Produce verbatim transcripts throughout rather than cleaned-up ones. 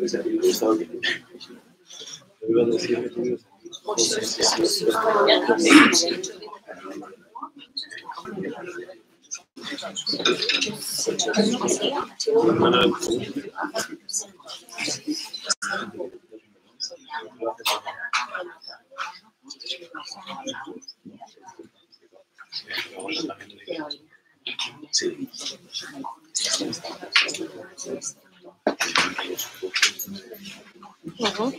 Sí. Uh-huh.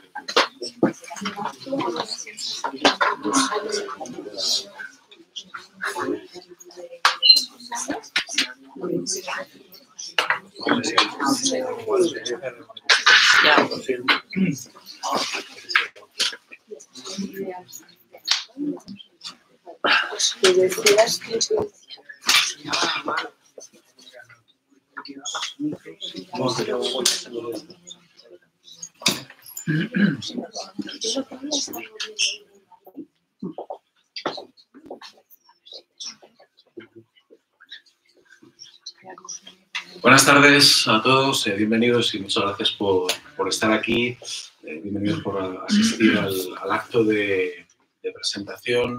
Buenas tardes a todos, eh, bienvenidos y muchas gracias por, por estar aquí, eh, bienvenidos por asistir al, al acto de, de presentación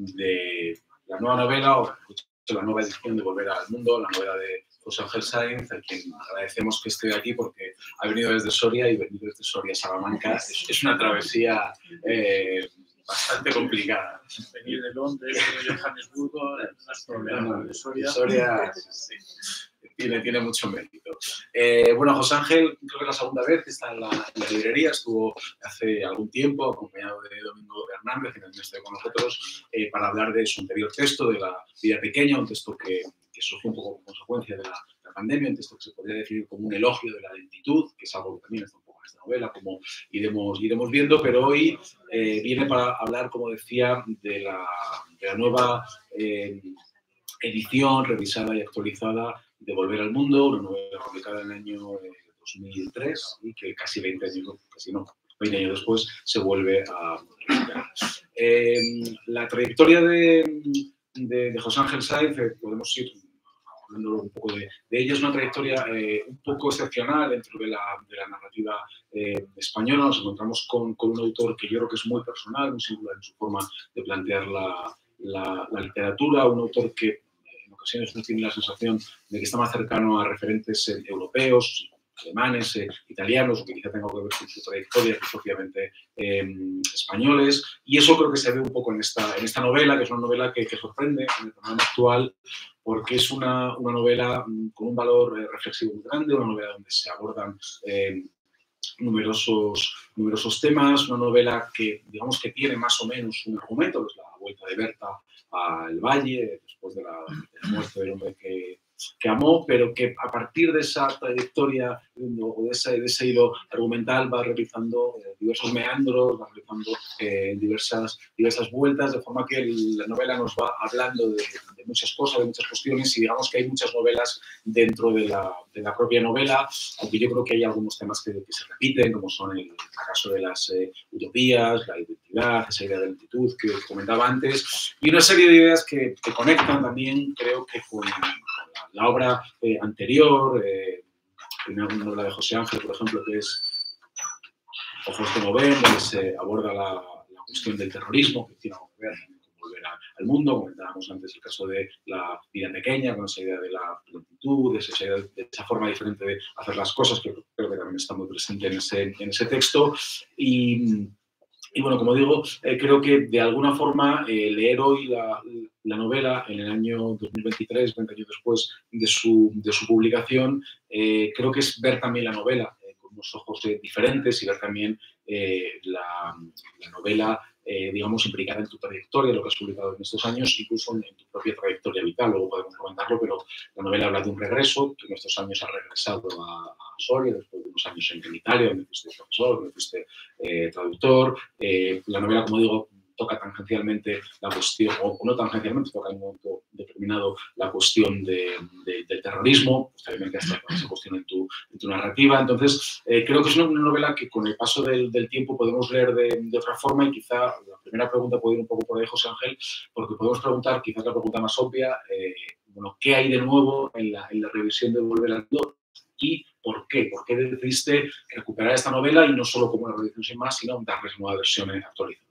de la nueva novela, o la nueva edición de Volver al Mundo, la novela de José Ángel Sáenz, a quien agradecemos que esté aquí porque ha venido desde Soria y venido desde Soria a Salamanca. Es, es una travesía eh, bastante complicada. Venir de Londres, de Johannesburgo, no es problema. De Soria, Soria sí. Tiene, tiene mucho mérito. Eh, bueno, José Ángel, creo que es la segunda vez que está en la, en la librería, estuvo hace algún tiempo acompañado de Domingo Hernández, que también está con nosotros, eh, para hablar de su anterior texto, de La vida pequeña, un texto que, que surgió un poco como consecuencia de la, la pandemia, un texto que se podría definir como un elogio de la lentitud, que es algo que también está un poco en esta novela, como iremos, iremos viendo, pero hoy eh, viene para hablar, como decía, de la, de la nueva eh, edición revisada y actualizada de Volver al Mundo, una novela publicada en el año eh, dos mil tres y que casi veinte años, casi no, veinte años después se vuelve a publicar. Eh, la trayectoria de, de, de José Ángel Sáenz, eh, podemos ir hablando un poco de, de ella, es una trayectoria eh, un poco excepcional dentro de la, de la narrativa eh, española. Nos encontramos con, con un autor que yo creo que es muy personal, muy singular en su forma de plantear la, la, la literatura, un autor que en ocasiones uno tiene la sensación de que está más cercano a referentes eh, europeos, alemanes, eh, italianos, o que quizá tenga que ver con su trayectoria, que propiamente eh, españoles, y eso creo que se ve un poco en esta, en esta novela, que es una novela que, que sorprende en el panorama actual, porque es una, una novela con un valor eh, reflexivo muy grande, una novela donde se abordan eh, numerosos, numerosos temas, una novela que, digamos, que tiene más o menos un argumento, que es la vuelta de Berta al valle, después de la, de la muerte del hombre que, que amó, pero que a partir de esa trayectoria o de ese, de ese hilo argumental va realizando eh, diversos meandros, va realizando eh, diversas, diversas vueltas, de forma que el, la novela nos va hablando de, de muchas cosas, de muchas cuestiones, y digamos que hay muchas novelas dentro de la, de la propia novela, aunque yo creo que hay algunos temas que, que se repiten, como son el fracaso de las eh, utopías, la identidad, esa idea de lentitud que comentaba antes, y una serie de ideas que, que conectan también, creo que con, con la, la obra eh, anterior, eh, una novela de José Ángel, por ejemplo, que es Ojos que no ven, donde se aborda la, la cuestión del terrorismo, que tiene algo que ver con Volver al Mundo. Comentábamos antes el caso de La vida pequeña, con esa idea de la lentitud, de esa, de esa forma diferente de hacer las cosas, que creo que también está muy presente en ese, en ese texto. Y, y bueno, como digo, eh, creo que de alguna forma eh, leer hoy la, la novela en el año dos mil veintitrés, veinte años después de su, de su publicación, eh, creo que es ver también la novela eh, con unos ojos eh, diferentes y ver también eh, la, la novela, eh, digamos, implicada en tu trayectoria, lo que has publicado en estos años, incluso en, en tu propia trayectoria vital. Luego podemos comentarlo, pero la novela habla de un regreso. Tú en estos años has regresado a, a Soria, después de unos años en, en Italia, donde fuiste profesor, donde fuiste eh, traductor. Eh, la novela, como digo, toca tangencialmente la cuestión, o no tangencialmente, toca en un momento determinado la cuestión de, de, del terrorismo, posteriormente hasta esa cuestión en tu, en tu narrativa. Entonces, eh, creo que es una, una novela que con el paso del, del tiempo podemos leer de, de otra forma, y quizá la primera pregunta puede ir un poco por ahí, José Ángel, porque podemos preguntar, quizás la pregunta más obvia, eh, bueno, ¿qué hay de nuevo en la, en la revisión de Volver al Mundo? Y ¿por qué? ¿Por qué decidiste recuperar esta novela y no solo como una reedición sin más, sino darles una versión actualizada?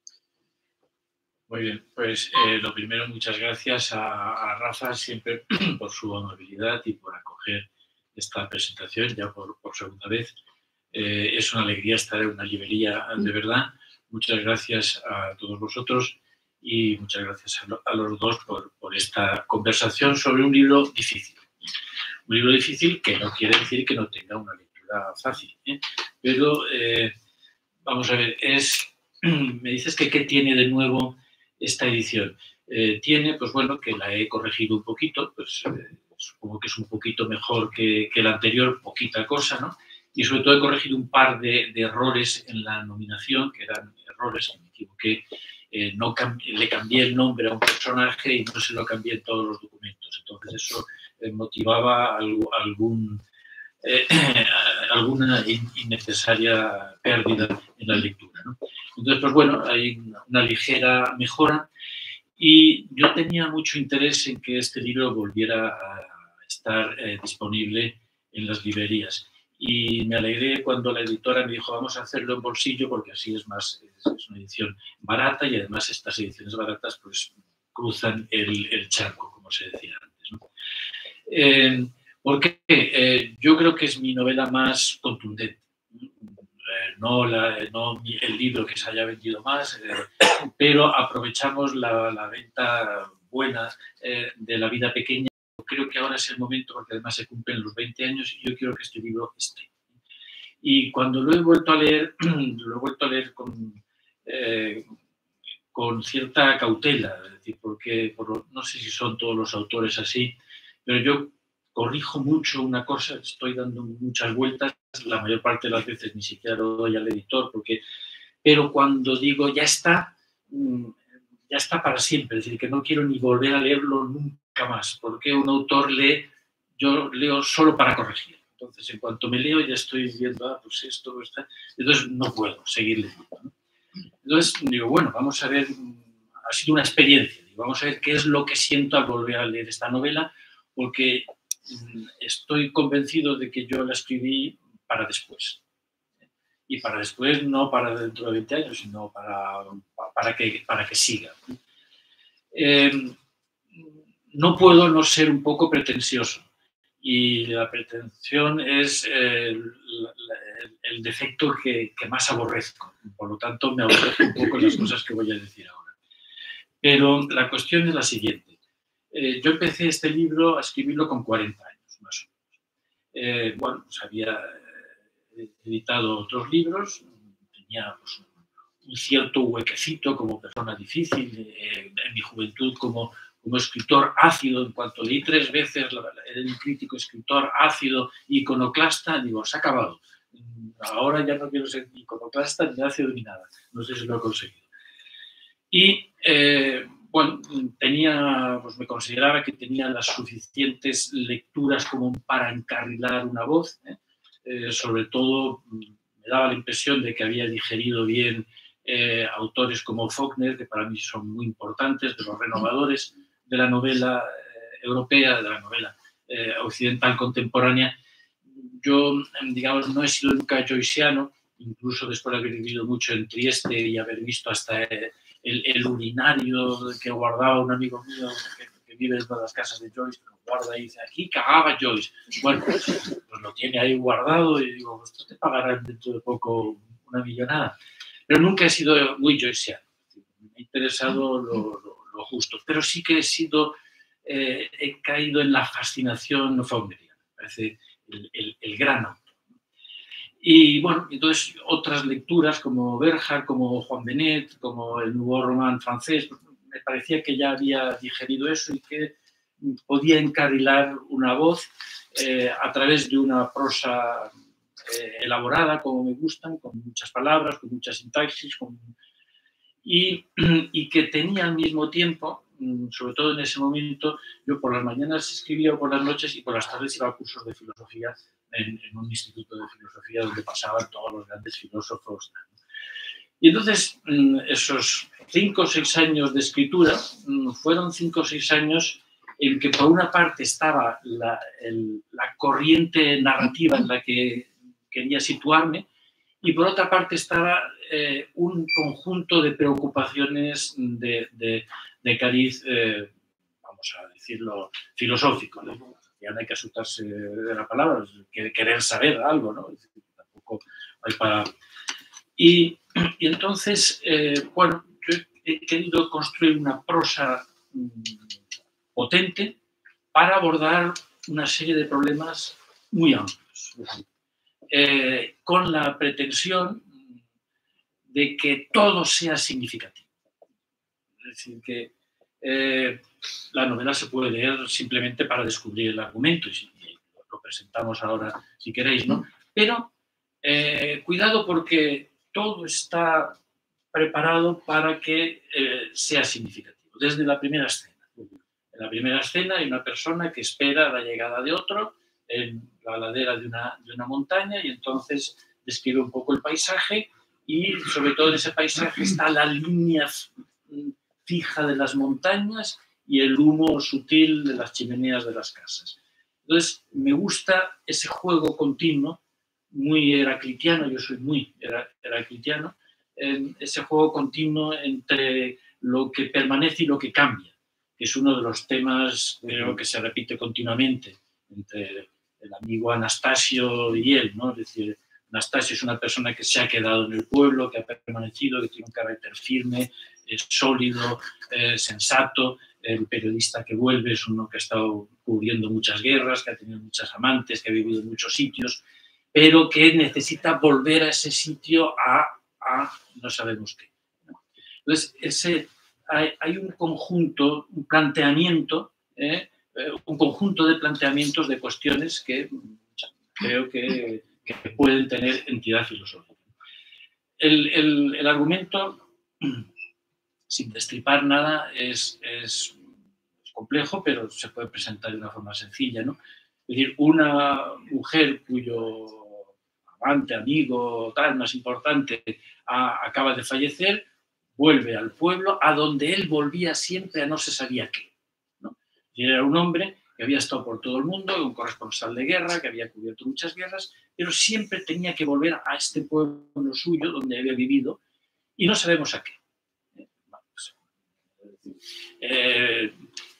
Muy bien, pues eh, lo primero, muchas gracias a, a Rafa siempre por su amabilidad y por acoger esta presentación ya por, por segunda vez. Eh, es una alegría estar en una librería de verdad. Muchas gracias a todos vosotros y muchas gracias a, lo, a los dos por, por esta conversación sobre un libro difícil. Un libro difícil que no quiere decir que no tenga una lectura fácil, ¿eh? Pero eh, vamos a ver, es, me dices que qué tiene de nuevo esta edición. Eh, tiene, pues bueno, que la he corregido un poquito, pues eh, supongo que es un poquito mejor que, que la anterior, poquita cosa, ¿no? Y sobre todo he corregido un par de, de errores en la nominación, que eran errores, que me equivoqué, eh, no cambié, le cambié el nombre a un personaje y no se lo cambié en todos los documentos. Entonces eso eh, motivaba algo, algún, eh, alguna innecesaria pérdida en la lectura, ¿no? Entonces, pues bueno, hay una, una ligera mejora y yo tenía mucho interés en que este libro volviera a estar eh, disponible en las librerías. Y me alegré cuando la editora me dijo, vamos a hacerlo en bolsillo porque así es más, es, es una edición barata y además estas ediciones baratas pues cruzan el, el charco, como se decía antes, ¿no? Eh, ¿Por qué? Eh, yo creo que es mi novela más contundente. No, la, no el libro que se haya vendido más, eh, pero aprovechamos la, la venta buena eh, de La vida pequeña. Creo que ahora es el momento, porque además se cumplen los veinte años y yo quiero que este libro esté. Y cuando lo he vuelto a leer, lo he vuelto a leer con, eh, con cierta cautela, es decir, porque por, no sé si son todos los autores así, pero yo corrijo mucho una cosa, estoy dando muchas vueltas, la mayor parte de las veces ni siquiera lo doy al editor, porque, pero cuando digo ya está, ya está para siempre, es decir, que no quiero ni volver a leerlo nunca más, porque un autor lee, yo leo solo para corregir. Entonces, en cuanto me leo ya estoy viendo, ah, pues esto, está, entonces no puedo seguir leyendo, ¿no? Entonces digo, bueno, vamos a ver, ha sido una experiencia, digo, vamos a ver qué es lo que siento al volver a leer esta novela, porque estoy convencido de que yo la escribí para después. Y para después, no para dentro de veinte años, sino para, para, que, para que siga. Eh, no puedo no ser un poco pretencioso. Y la pretensión es eh, el, el defecto que, que más aborrezco. Por lo tanto, me aborrezco un poco las cosas que voy a decir ahora. Pero la cuestión es la siguiente. Eh, yo empecé este libro a escribirlo con cuarenta años, más o menos. Eh, bueno, pues había editado otros libros, tenía pues, un cierto huequecito como persona difícil, eh, en mi juventud como, como escritor ácido, en cuanto leí tres veces el crítico escritor ácido, iconoclasta, digo, se ha acabado. Ahora ya no quiero ser iconoclasta, ni ácido, ni nada. No sé si lo he conseguido. Y, eh, bueno, tenía, pues me consideraba que tenía las suficientes lecturas como para encarrilar una voz, ¿eh? Eh, sobre todo me daba la impresión de que había digerido bien eh, autores como Faulkner, que para mí son muy importantes, de los renovadores de la novela eh, europea, de la novela eh, occidental contemporánea. Yo, digamos, no he sido nunca joyceano, incluso después de haber vivido mucho en Trieste y haber visto hasta el, el urinario que guardaba un amigo mío que, que vive en una de las casas de Joyce, lo guarda y dice, aquí cagaba Joyce. Bueno, pues lo tiene ahí guardado y digo, esto te pagarán dentro de poco una millonada. Pero nunca he sido muy joyceano. Me ha interesado lo, lo, lo justo. Pero sí que he sido, eh, he caído en la fascinación faulkneriana. Me parece el, el, el gran autor. Y bueno, entonces otras lecturas como Bernhard, como Juan Benet, como el Nouveau Roman francés, me parecía que ya había digerido eso y que podía encarrilar una voz eh, a través de una prosa eh, elaborada, como me gustan, con muchas palabras, con mucha sintaxis, con... Y, y que tenía al mismo tiempo, sobre todo en ese momento, yo por las mañanas escribía por las noches y por las tardes iba a cursos de filosofía en, en un instituto de filosofía donde pasaban todos los grandes filósofos. Y entonces, esos cinco o seis años de escritura fueron cinco o seis años en que por una parte estaba la, el, la corriente narrativa en la que quería situarme y por otra parte estaba eh, un conjunto de preocupaciones de, de, de cariz, eh, vamos a decirlo, filosófico, ¿no? Ya no hay que asustarse de la palabra, querer saber algo, ¿no? Es decir, tampoco hay para... Y, y entonces, eh, bueno, yo he querido construir una prosa mmm, potente para abordar una serie de problemas muy amplios, eh, con la pretensión de que todo sea significativo. Es decir, que eh, la novela se puede leer simplemente para descubrir el argumento, y, y lo presentamos ahora si queréis, ¿no? Pero eh, cuidado porque todo está preparado para que eh, sea significativo, desde la primera escena. En la primera escena hay una persona que espera la llegada de otro en la ladera de una, de una montaña y entonces describe un poco el paisaje y sobre todo en ese paisaje está la línea fija de las montañas y el humo sutil de las chimeneas de las casas. Entonces me gusta ese juego continuo, muy heraclitiano, yo soy muy heraclitiano, ese juego continuo entre lo que permanece y lo que cambia, que es uno de los temas, creo, que se repite continuamente entre el amigo Anastasio y él, ¿no? Es decir, Anastasio es una persona que se ha quedado en el pueblo, que ha permanecido, que tiene un carácter firme, es sólido, eh, sensato. El periodista que vuelve es uno que ha estado cubriendo muchas guerras, que ha tenido muchas amantes, que ha vivido en muchos sitios, pero que necesita volver a ese sitio a, a no sabemos qué, ¿no? Entonces, ese... Hay, hay un conjunto, un planteamiento, ¿eh? un conjunto de planteamientos de cuestiones que creo que, que pueden tener entidad filosófica. El, el, el argumento, sin destripar nada, es, es, es complejo, pero se puede presentar de una forma sencilla, ¿no? Es decir, una mujer cuyo amante, amigo, tal, más importante, a, acaba de fallecer, vuelve al pueblo a donde él volvía siempre a no se sabía qué, ¿no? Y era un hombre que había estado por todo el mundo, un corresponsal de guerra, que había cubierto muchas guerras, pero siempre tenía que volver a este pueblo suyo donde había vivido y no sabemos a qué. Eh,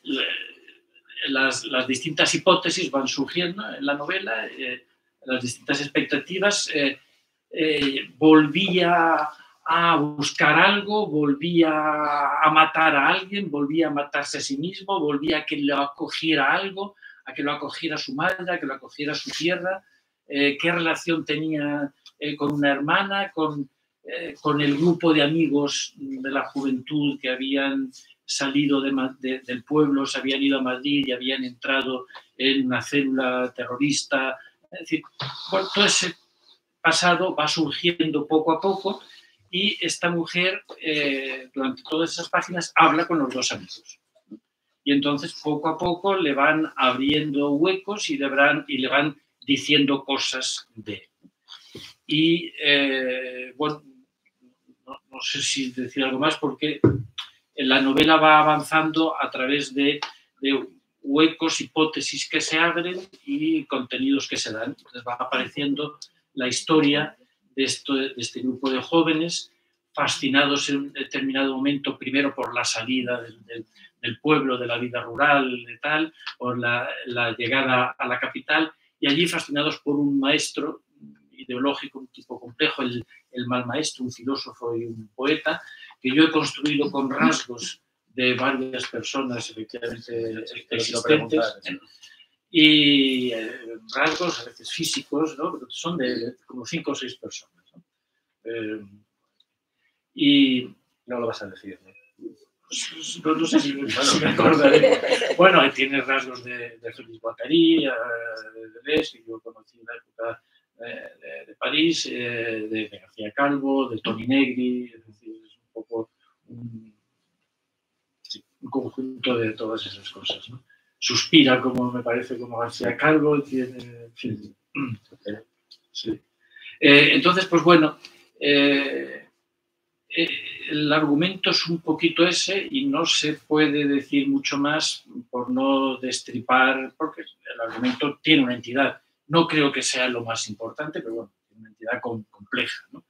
las, las distintas hipótesis van surgiendo en la novela, eh, las distintas expectativas. Eh, eh, volvía a buscar algo, volvía a matar a alguien, volvía a matarse a sí mismo, volvía a que lo acogiera algo, a que lo acogiera su madre, a que lo acogiera su tierra, eh, qué relación tenía eh, con una hermana, con, eh, con el grupo de amigos de la juventud que habían salido de, de, del pueblo, se habían ido a Madrid y habían entrado en una célula terrorista. Es decir, bueno, todo ese pasado va surgiendo poco a poco. Y esta mujer, eh, durante todas esas páginas, habla con los dos amigos. Y entonces, poco a poco, le van abriendo huecos y le van, y le van diciendo cosas de él. Y, eh, bueno, no, no sé si decir algo más, porque la novela va avanzando a través de, de huecos, hipótesis que se abren y contenidos que se dan. Entonces va apareciendo la historia de, esto, de este grupo de jóvenes fascinados en un determinado momento, primero por la salida del, del, del pueblo, de la vida rural, de tal, por la, la llegada a la capital, y allí fascinados por un maestro ideológico, un tipo complejo, el, el mal maestro, un filósofo y un poeta, que yo he construido con rasgos de varias personas efectivamente existentes, y eh, rasgos a veces físicos, ¿no? Pero son de, de como cinco o seis personas, ¿no? Eh, y no lo vas a decir, ¿no? Pues, no, no sé si, bueno, si me acordaré. Bueno, tiene rasgos de, de Félix Guattari, de Deleuze, que yo conocí en la época de, de, de París, eh, de, de García Calvo, de Toni Negri, es decir, es un poco un, sí, un conjunto de todas esas cosas, ¿no? Suspira, como me parece, como García Calvo, tiene, en fin, sí. Eh, entonces, pues bueno, eh, eh, el argumento es un poquito ese y no se puede decir mucho más por no destripar, porque el argumento tiene una entidad. No creo que sea lo más importante, pero bueno, tiene una entidad com compleja, ¿no?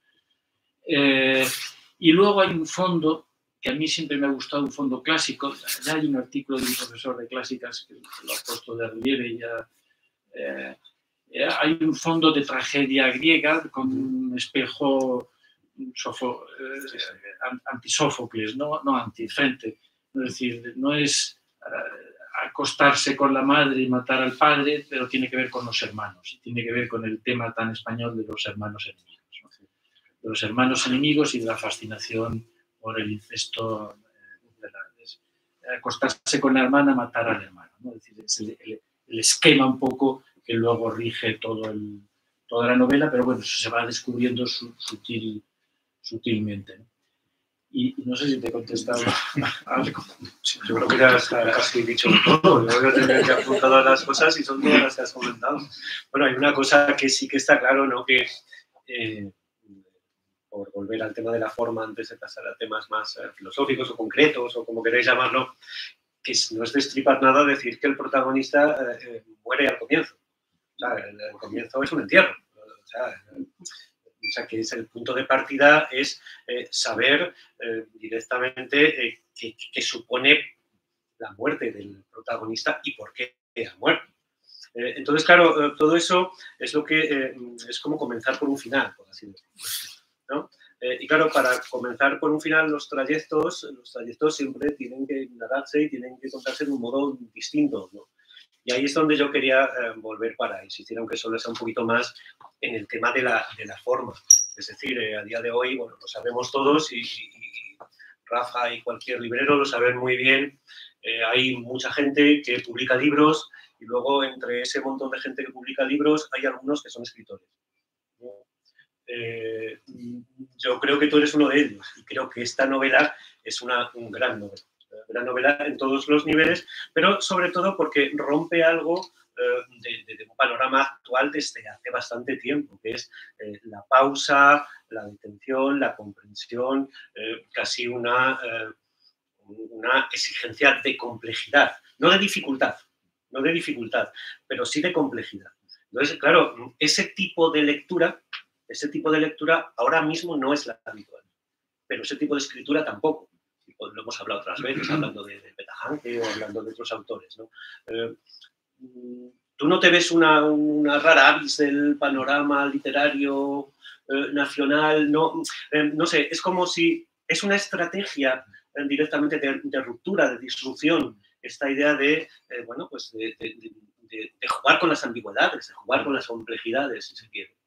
Eh, y luego hay un fondo que a mí siempre me ha gustado, un fondo clásico. Ya hay un artículo de un profesor de clásicas que lo ha puesto de relieve y ya... Eh, hay un fondo de tragedia griega con un espejo sofo, eh, anti-Sófocles, no, no anti-frente. Es decir, no es uh, acostarse con la madre y matar al padre, pero tiene que ver con los hermanos. Y tiene que ver con el tema tan español de los hermanos enemigos, ¿no? De los hermanos enemigos y de la fascinación por el incesto. Eh, de la, es, acostarse con la hermana, matar al hermano, ¿no? Es decir, es el, el, el esquema un poco que luego rige todo el, toda la novela, pero bueno, eso se va descubriendo su, sutil, sutilmente, ¿no? Y, y no sé si te he contestado algo. Sí, yo creo que ya has casi dicho todo. Yo voy a tener que apuntar todas las cosas y son todas las que has comentado. Bueno, hay una cosa que sí que está claro, ¿no? Que, eh, por volver al tema de la forma, antes de pasar a temas más eh, filosóficos o concretos, o como queréis llamarlo, que no es destripar nada decir que el protagonista eh, muere al comienzo. O sea, el, el comienzo es un entierro. O sea, o sea, que es el punto de partida es eh, saber eh, directamente eh, qué, qué supone la muerte del protagonista y por qué ha muerto. Eh, entonces, claro, eh, todo eso es lo que eh, es como comenzar por un final, por así decirlo, ¿no? Eh, y claro, para comenzar por un final, los trayectos, los trayectos siempre tienen que narrarse y tienen que contarse de un modo distinto, ¿no? Y ahí es donde yo quería eh, volver para insistir, aunque solo sea un poquito más en el tema de la, de la forma. Es decir, eh, a día de hoy, bueno, lo sabemos todos y, y, y Rafa y cualquier librero lo saben muy bien. Eh, hay mucha gente que publica libros y luego entre ese montón de gente que publica libros hay algunos que son escritores. Eh, yo creo que tú eres uno de ellos y creo que esta novela es una un gran novela. Una novela en todos los niveles, pero sobre todo porque rompe algo eh, de, de, de un panorama actual desde hace bastante tiempo, que es eh, la pausa, la detención, la comprensión, eh, casi una, eh, una exigencia de complejidad, no de dificultad, no de dificultad, pero sí de complejidad. Entonces, claro, ese tipo de lectura, ese tipo de lectura ahora mismo no es la habitual, pero ese tipo de escritura tampoco. Lo hemos hablado otras veces, hablando de, de Petajanque o hablando de otros autores, ¿no? Eh, tú no te ves una, una rara avis del panorama literario eh, nacional, no, eh, no sé, es como si es una estrategia eh, directamente de, de ruptura, de disrupción, esta idea de, eh, bueno, pues de, de, de, de jugar con las ambigüedades, de jugar con las complejidades, si se quiere.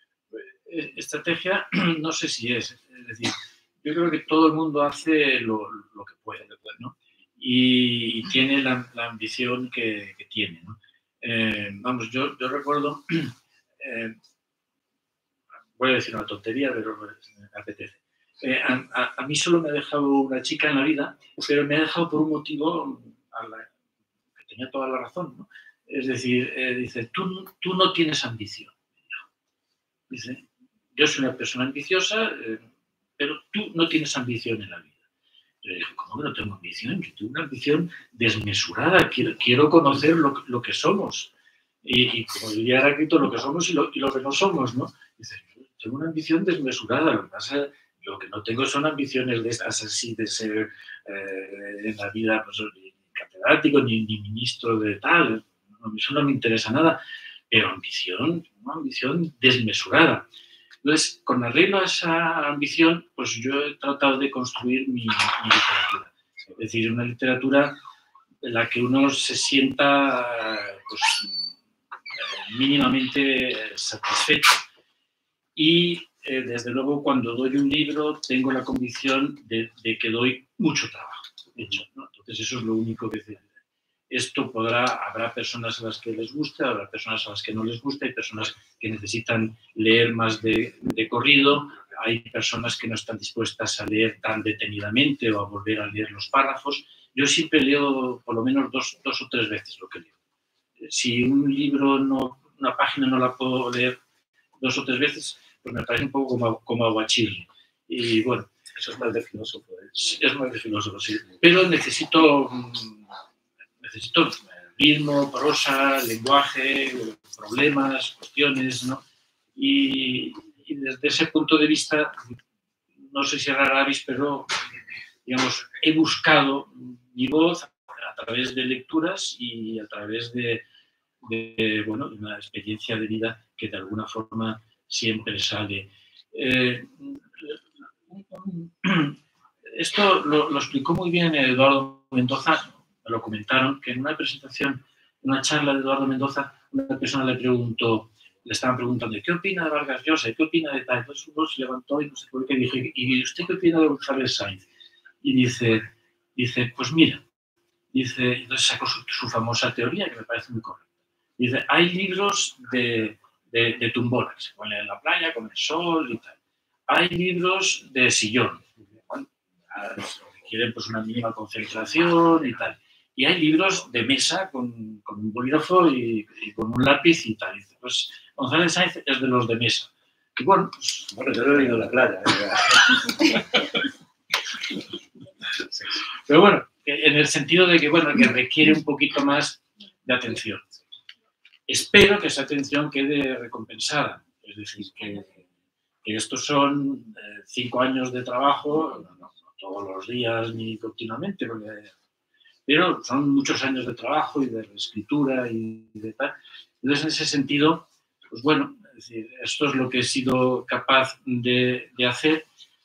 Estrategia, no sé si es, es decir, yo creo que todo el mundo hace lo, lo que puede, ¿no? Y, y tiene la, la ambición que, que tiene, ¿no? Eh, vamos, yo, yo recuerdo, eh, voy a decir una tontería, pero me apetece. Eh, a, a, a mí solo me ha dejado una chica en la vida, pero me ha dejado por un motivo a la, que tenía toda la razón, ¿no? Es decir, eh, dice, tú, tú no tienes ambición. Dice, yo soy una persona ambiciosa, eh, pero tú no tienes ambición en la vida. Yo dije, ¿cómo que no tengo ambición? Yo tengo una ambición desmesurada, quiero, quiero conocer lo, lo que somos. Y, y como diría Heráclito, lo que somos y lo, y lo que no somos, ¿no? Dice, yo tengo una ambición desmesurada, lo que pasa, lo que no tengo son ambiciones de estas así, de ser eh, en la vida, pues, ni catedrático, ni, ni ministro de tal, no, eso no me interesa nada, pero ambición, una ambición desmesurada. Entonces, con arreglo a esa ambición, pues yo he tratado de construir mi, mi literatura. Es decir, una literatura en la que uno se sienta pues, mínimamente satisfecho. Y, eh, desde luego, cuando doy un libro, tengo la convicción de, de que doy mucho trabajo hecho, ¿no? Entonces, eso es lo único que decir. Esto podrá, habrá personas a las que les guste, habrá personas a las que no les guste, hay personas que necesitan leer más de, de corrido, hay personas que no están dispuestas a leer tan detenidamente o a volver a leer los párrafos. Yo siempre leo por lo menos dos, dos o tres veces lo que leo. Si un libro, no, una página no la puedo leer dos o tres veces, pues me parece un poco como, como aguachirle. Y bueno, Eso es más de filósofo, ¿eh? Es más de filósofo, sí. Pero necesito, necesito ritmo, prosa, lenguaje, problemas, cuestiones, ¿no? Y, y desde ese punto de vista, no sé si rara avis, pero, digamos, he buscado mi voz a través de lecturas y a través de, de, bueno, de una experiencia de vida que de alguna forma siempre sale. Eh, esto lo, lo explicó muy bien Eduardo Mendoza, me lo comentaron, que en una presentación, en una charla de Eduardo Mendoza, una persona le preguntó, le estaban preguntando, ¿qué opina de Vargas Llosa? ¿Qué opina de tal? Entonces uno se levantó y no sé por qué dijo, ¿y usted qué opina de González Sáenz? Y dice, dice, pues mira, dice, entonces sacó su, su famosa teoría, que me parece muy correcta. Dice, hay libros de, de, de tumbonas, se ponen en la playa con el sol y tal. Hay libros de sillón, bueno, requieren pues una mínima concentración y tal. Y hay libros de mesa con, con un bolígrafo y, y con un lápiz y tal. Y dice, pues González Sáenz es de los de mesa. Y bueno, pues, bueno, yo no he ido a la playa. ¿eh? Pero bueno, en el sentido de que, bueno, que requiere un poquito más de atención. Espero que esa atención quede recompensada. Es decir, que, que estos son eh, cinco años de trabajo, no, no todos los días ni continuamente, porque, pero son muchos años de trabajo y de escritura y de tal. Entonces, en ese sentido, pues bueno, es decir, esto es lo que he sido capaz de, de hacer.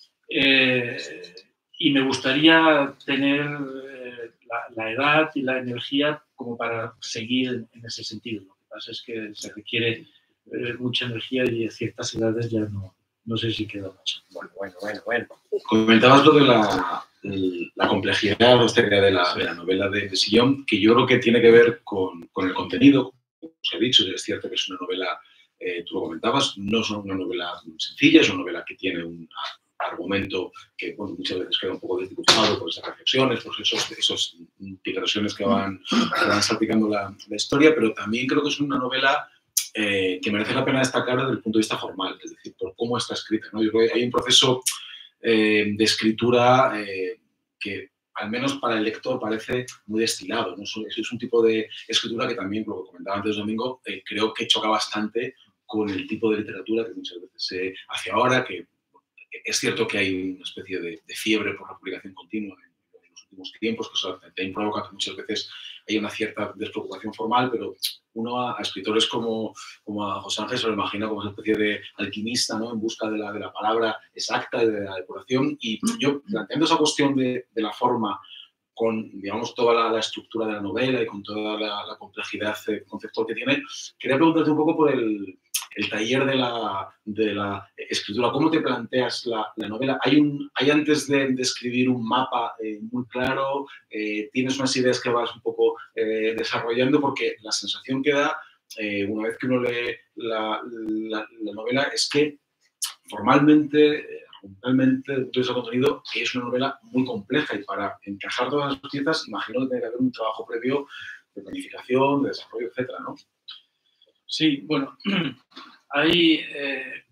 Eh, y me gustaría tener eh, la, la edad y la energía como para seguir en, en ese sentido. Lo que pasa es que se requiere eh, mucha energía y a ciertas edades ya no, no sé si queda mucho. Bueno, bueno, bueno, bueno. Comentabas lo de la, la complejidad de la, de la novela de, de Sillón, que yo creo que tiene que ver con, con el contenido. Como os he dicho, es cierto que es una novela, eh, tú lo comentabas, no es una novela sencilla, es una novela que tiene un argumento que bueno, muchas veces queda un poco dificultado por esas reflexiones, por esos, esos digresiones que van, que van salpicando la, la historia, pero también creo que es una novela eh, que merece la pena destacar desde el punto de vista formal, es decir, por cómo está escrita, ¿no? Yo creo que hay un proceso eh, de escritura eh, que al menos para el lector parece muy destilado, ¿no? Eso es un tipo de escritura que también, como comentaba antes Domingo, eh, creo que choca bastante con el tipo de literatura que muchas veces se hace ahora, que es cierto que hay una especie de, de fiebre por la publicación continua en, en los últimos tiempos, que eso también provoca que muchas veces hay una cierta despreocupación formal, pero uno a, a escritores como, como a José Ángel se lo imagina como una especie de alquimista, ¿no? En busca de la, de la palabra exacta y de la depuración. Y yo, planteando esa cuestión de, de la forma, con, digamos, toda la, la estructura de la novela y con toda la, la complejidad conceptual que tiene, quería preguntarte un poco por el, el taller de la, de la escritura. ¿Cómo te planteas la, la novela? ¿Hay, un, hay antes de, de escribir un mapa eh, muy claro? Eh, ¿Tienes unas ideas que vas un poco eh, desarrollando? Porque la sensación que da, eh, una vez que uno lee la, la, la novela, es que formalmente, realmente, todo ese contenido es una novela muy compleja y para encajar todas las piezas, imagino que tiene que haber un trabajo previo de planificación, de desarrollo, etcétera, ¿no? Sí, bueno, hay, eh,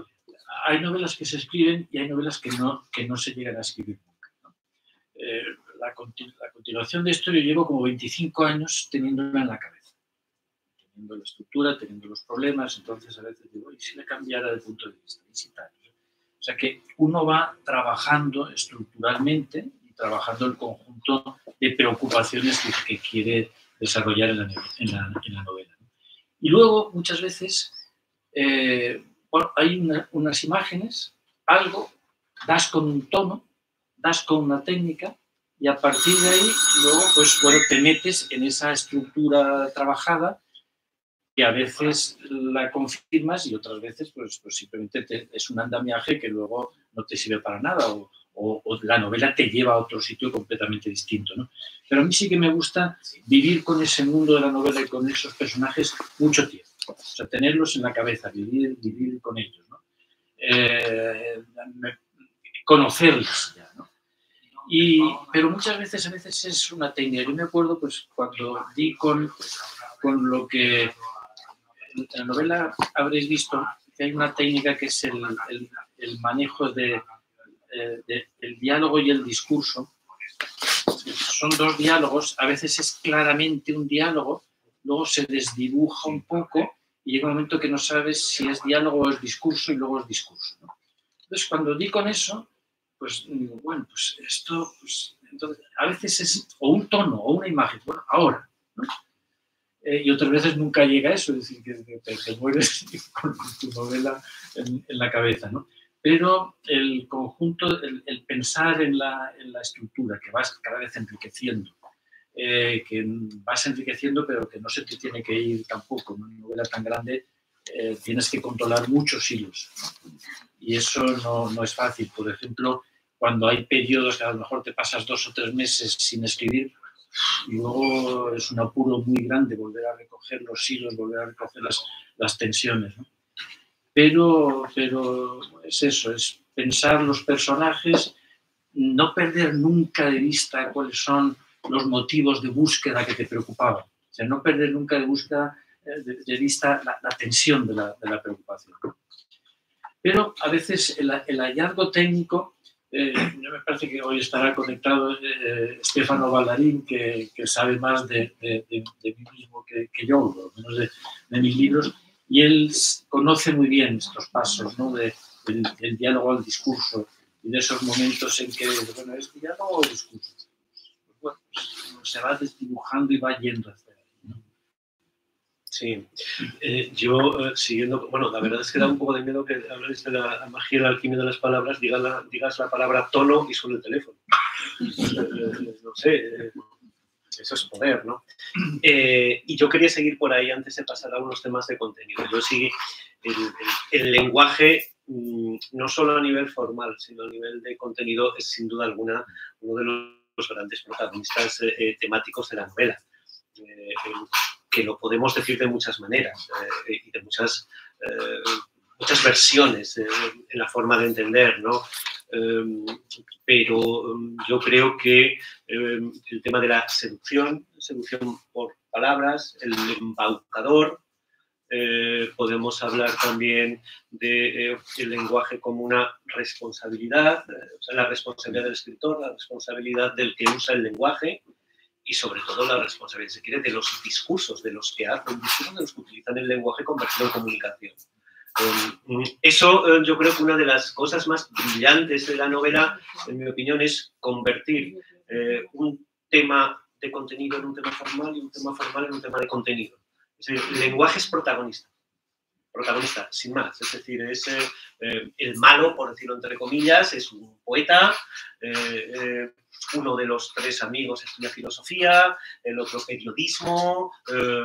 hay novelas que se escriben y hay novelas que no, que no se llegan a escribir nunca, ¿no? Eh, la, continu la continuación de esto yo llevo como veinticinco años teniéndola en la cabeza, teniendo la estructura, teniendo los problemas, entonces a veces digo, ¿y si le cambiara de punto de vista? ¿Y si tal? O sea que uno va trabajando estructuralmente y trabajando el conjunto de preocupaciones que, que quiere desarrollar en la, en la, en la novela. Y luego, muchas veces, eh, bueno, hay una, unas imágenes, algo, das con un tono, das con una técnica, y a partir de ahí, luego, pues, bueno, te metes en esa estructura trabajada que a veces la confirmas y otras veces, pues, pues simplemente te, es un andamiaje que luego no te sirve para nada o, o, o la novela te lleva a otro sitio completamente distinto, ¿no? Pero a mí sí que me gusta vivir con ese mundo de la novela y con esos personajes mucho tiempo. O sea, tenerlos en la cabeza, vivir, vivir con ellos, ¿no? Eh, conocerlos ya, ¿no? Y, pero muchas veces, a veces es una técnica. Yo me acuerdo, pues, cuando di con, con lo que en la novela habréis visto que hay una técnica que es el, el, el manejo de eh, de, el diálogo y el discurso son dos diálogos, a veces es claramente un diálogo, luego se desdibuja un poco y llega un momento que no sabes si es diálogo o es discurso y luego es discurso, ¿no? Entonces, cuando di con eso, pues digo, bueno, pues esto, pues, entonces, a veces es o un tono o una imagen, bueno, ahora, ¿no? Eh, y otras veces nunca llega a eso, es decir, que te, te mueres con tu novela en, en la cabeza, ¿no? Pero el conjunto, el, el pensar en la, en la estructura, que vas cada vez enriqueciendo, eh, que vas enriqueciendo, pero que no se te tiene que ir tampoco, ¿no? Una novela tan grande, eh, tienes que controlar muchos hilos, ¿no? Y eso no, no es fácil. Por ejemplo, cuando hay periodos que a lo mejor te pasas dos o tres meses sin escribir, y luego es un apuro muy grande volver a recoger los hilos, volver a recoger las, las tensiones, ¿no? Pero, pero es eso, es pensar los personajes, no perder nunca de vista cuáles son los motivos de búsqueda que te preocupaban. O sea, no perder nunca de, búsqueda, de, de vista la, la tensión de la, de la preocupación. Pero a veces el, el hallazgo técnico, eh, me parece que hoy estará conectado eh, Stefano Ballarín, que, que sabe más de, de, de, de mí mismo que, que yo, por lo menos de, de mis libros, y él conoce muy bien estos pasos, ¿no? de, del, del diálogo al discurso y de esos momentos en que, bueno, ¿es diálogo o discurso? Pues, bueno, pues, se va desdibujando y va yendo hacia ahí, ¿no? Sí, eh, yo eh, siguiendo, bueno, la verdad es que da un poco de miedo que habléis de la magia y la alquimia de las palabras, digas la, digas la palabra tono y suene el teléfono. eh, no sé, eh, eso es poder, ¿no? Eh, y yo quería seguir por ahí antes de pasar a unos temas de contenido. Yo sí, el, el, el lenguaje, mmm, no solo a nivel formal, sino a nivel de contenido, es sin duda alguna uno de los grandes protagonistas eh, temáticos de la novela. Eh, que lo podemos decir de muchas maneras eh, y de muchas, eh, muchas versiones eh, en la forma de entender, ¿no? Eh, pero um, yo creo que eh, el tema de la seducción, seducción por palabras, el embaucador, eh, podemos hablar también del de, eh, lenguaje como una responsabilidad, eh, o sea, la responsabilidad del escritor, la responsabilidad del que usa el lenguaje, y sobre todo la responsabilidad, si quiere, de los discursos, de los que hacen, discursos de los que utilizan el lenguaje convertido en comunicación. Eh, eso eh, yo creo que una de las cosas más brillantes de la novela, en mi opinión, es convertir eh, un tema de contenido en un tema formal y un tema formal en un tema de contenido. Es decir, el lenguaje es protagonista. protagonista, sin más. Es decir, es eh, el malo, por decirlo entre comillas, es un poeta, eh, eh, uno de los tres amigos estudia filosofía, el otro periodismo, eh,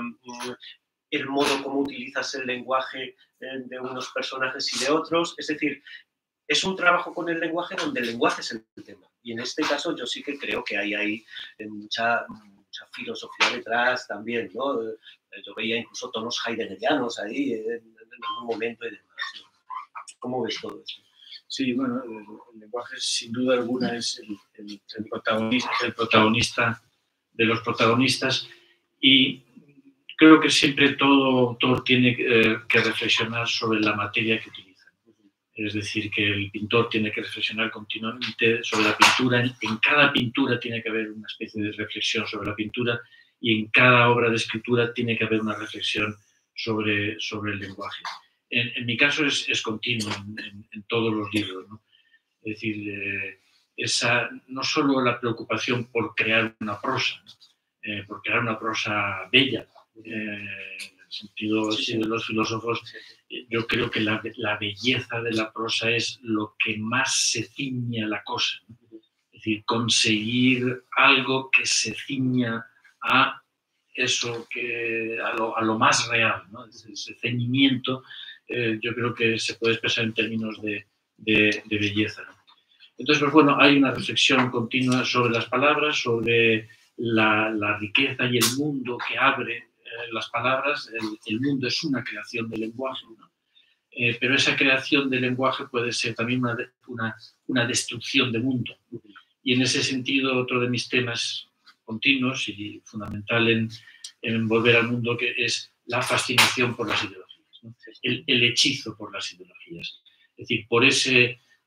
el modo como utilizas el lenguaje eh, de unos personajes y de otros. Es decir, es un trabajo con el lenguaje donde el lenguaje es el tema. Y en este caso yo sí que creo que hay ahí mucha, mucha filosofía detrás también, ¿no? Yo veía incluso tonos heideggerianos ahí en, en algún momento y demás, ¿no? ¿Cómo ves todo esto? Sí, bueno, el, el lenguaje sin duda alguna es el, el, el, protagonista, el protagonista de los protagonistas y creo que siempre todo autor tiene eh, que reflexionar sobre la materia que utiliza. Es decir, que el pintor tiene que reflexionar continuamente sobre la pintura. En, en cada pintura tiene que haber una especie de reflexión sobre la pintura y en cada obra de escritura tiene que haber una reflexión sobre, sobre el lenguaje. En, en mi caso es, es continuo en, en, en todos los libros, ¿no? Es decir, eh, esa, no solo la preocupación por crear una prosa, eh, por crear una prosa bella, eh, en el sentido sí, sí. de los filósofos, yo creo que la, la belleza de la prosa es lo que más se ciña a la cosa, ¿no? Es decir, conseguir algo que se ciña a eso, que, a, lo, a lo más real, ¿no? Ese ceñimiento, eh, yo creo que se puede expresar en términos de, de, de belleza, ¿no? Entonces, pues bueno, hay una reflexión continua sobre las palabras, sobre la, la riqueza y el mundo que abre eh, las palabras. El, el mundo es una creación del lenguaje, ¿no? Eh, pero esa creación del lenguaje puede ser también una, una, una destrucción de mundo. Y en ese sentido, otro de mis temas continuos y fundamental en, en Volver al Mundo, que es la fascinación por las ideologías, ¿no? el, el hechizo por las ideologías. Es decir, por ese,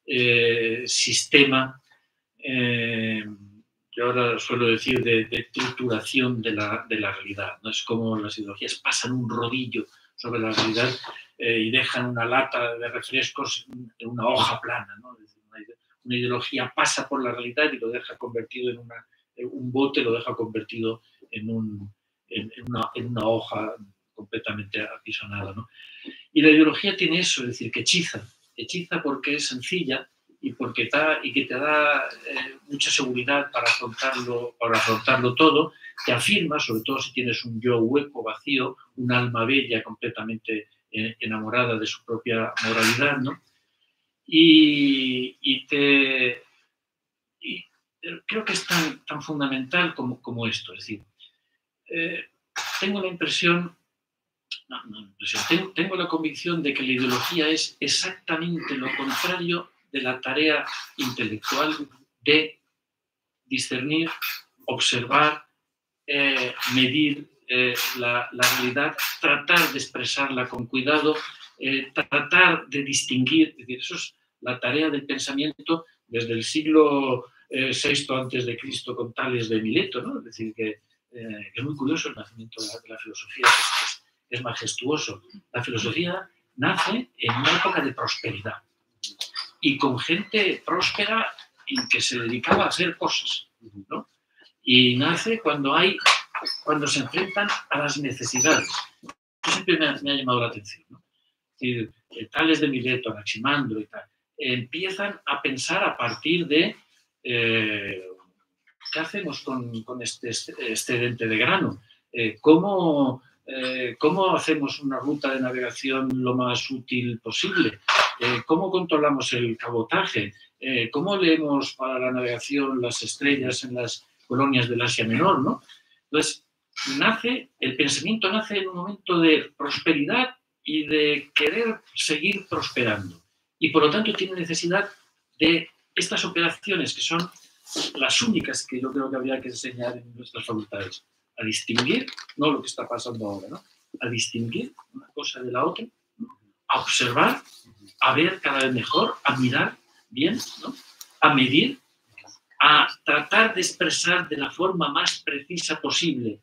eh, sistema, eh, yo ahora suelo decir, de, de trituración de la, de la realidad, ¿no? Es como las ideologías pasan un rodillo sobre la realidad eh, y dejan una lata de refrescos en una hoja plana, ¿no? Es decir, una, una ideología pasa por la realidad y lo deja convertido en una, en un bote, lo deja convertido en, un, en, en, una, en una hoja completamente apisonada, ¿no? Y la ideología tiene eso, es decir, que hechiza, hechiza porque es sencilla y porque da, y que te da eh, mucha seguridad para afrontarlo, para afrontarlo todo, te afirma, sobre todo si tienes un yo hueco, vacío, un alma bella completamente eh, enamorada de su propia moralidad, ¿no? Y, y te... Y creo que es tan, tan fundamental como, como esto, es decir, eh, tengo la impresión... No, no, tengo, tengo la convicción de que la ideología es exactamente lo contrario de la tarea intelectual de discernir, observar, eh, medir eh, la, la realidad, tratar de expresarla con cuidado, eh, tratar de distinguir. Es decir, eso es la tarea del pensamiento desde el siglo eh, sexto antes de Cristo con Tales de Mileto, ¿no? Es decir, que, eh, que es muy curioso el nacimiento de la, de la filosofía, que es, es majestuoso. La filosofía nace en una época de prosperidad y con gente próspera y que se dedicaba a hacer cosas, ¿no? Y nace cuando hay, cuando se enfrentan a las necesidades. Eso siempre me ha, me ha llamado la atención, ¿no? Es decir, Tales de Mileto, Anaximandro y tal, empiezan a pensar a partir de eh, ¿qué hacemos con, con este excedente de grano? Eh, ¿cómo, eh, ¿Cómo hacemos una ruta de navegación lo más útil posible? Eh, ¿Cómo controlamos el cabotaje? Eh, ¿Cómo leemos para la navegación las estrellas en las colonias del Asia Menor, ¿no? Entonces, nace, el pensamiento nace en un momento de prosperidad y de querer seguir prosperando. Y por lo tanto tiene necesidad de estas operaciones que son las únicas que yo creo que habría que enseñar en nuestras facultades. A distinguir, no lo que está pasando ahora, ¿no? A distinguir una cosa de la otra, ¿no? A observar, a ver cada vez mejor, a mirar bien, ¿no? A medir, a tratar de expresar de la forma más precisa posible,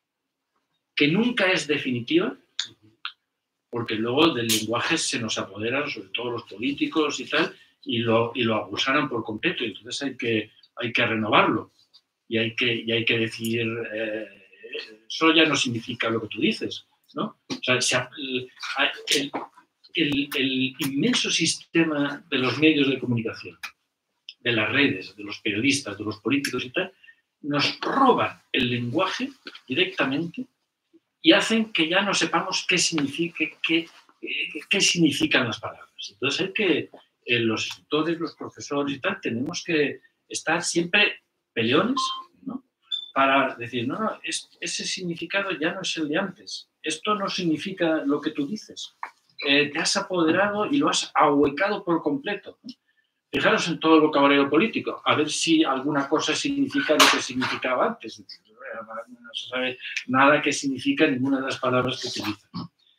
que nunca es definitiva, porque luego del lenguaje se nos apoderan, sobre todo los políticos y tal, y lo, y lo abusaran por completo, y entonces hay que, hay que renovarlo, y hay que, y hay que decir, eh, eso ya no significa lo que tú dices, ¿no? O sea, se, el, el, el, el inmenso sistema de los medios de comunicación, de las redes, de los periodistas, de los políticos y tal, nos roban el lenguaje directamente y hacen que ya no sepamos qué, significa, qué, qué, qué significan las palabras. Entonces hay que, eh, los instructores, los profesores y tal, tenemos que estar siempre peleones, ¿no? Para decir, no, no, es, ese significado ya no es el de antes. Esto no significa lo que tú dices. Eh, te has apoderado y lo has ahuecado por completo, ¿no? Fijaros en todo el vocabulario político, a ver si alguna cosa significa lo que significaba antes. No se sabe nada que significa ninguna de las palabras que utilizan.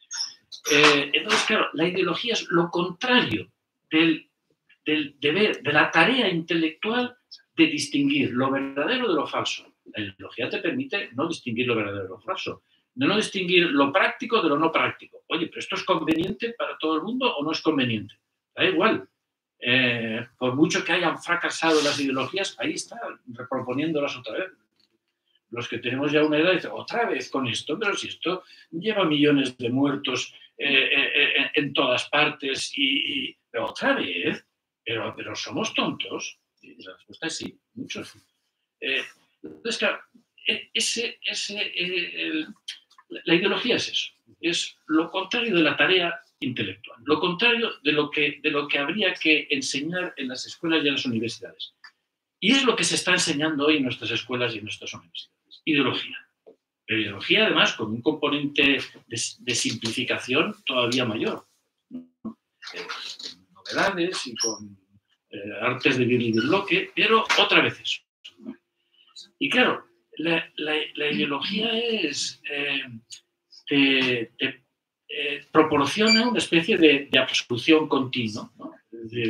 Eh, entonces, claro, la ideología es lo contrario del, del deber, de la tarea intelectual de distinguir lo verdadero de lo falso. La ideología te permite no distinguir lo verdadero de lo falso, de no distinguir lo práctico de lo no práctico. Oye, ¿pero esto es conveniente para todo el mundo o no es conveniente? Da igual. Eh, por mucho que hayan fracasado las ideologías, ahí está, reproponiéndolas otra vez. Los que tenemos ya una edad dicen, otra vez con esto, pero si esto lleva millones de muertos eh, eh, en todas partes y, y pero otra vez, pero, pero somos tontos. Y la respuesta es sí, muchos. Eh, entonces, claro, ese, ese, eh, el, la ideología es eso, es lo contrario de la tarea intelectual, lo contrario de lo que, de lo que habría que enseñar en las escuelas y en las universidades. Y es lo que se está enseñando hoy en nuestras escuelas y en nuestras universidades. Ideología. Pero ideología, además, con un componente de, de simplificación todavía mayor, ¿no? Eh, con novedades y con eh, artes de Birlibirloque, pero otra vez eso, ¿no? Y claro, la, la, la ideología es... Eh, te, te eh, proporciona una especie de, de absolución continua, ¿no? Es decir,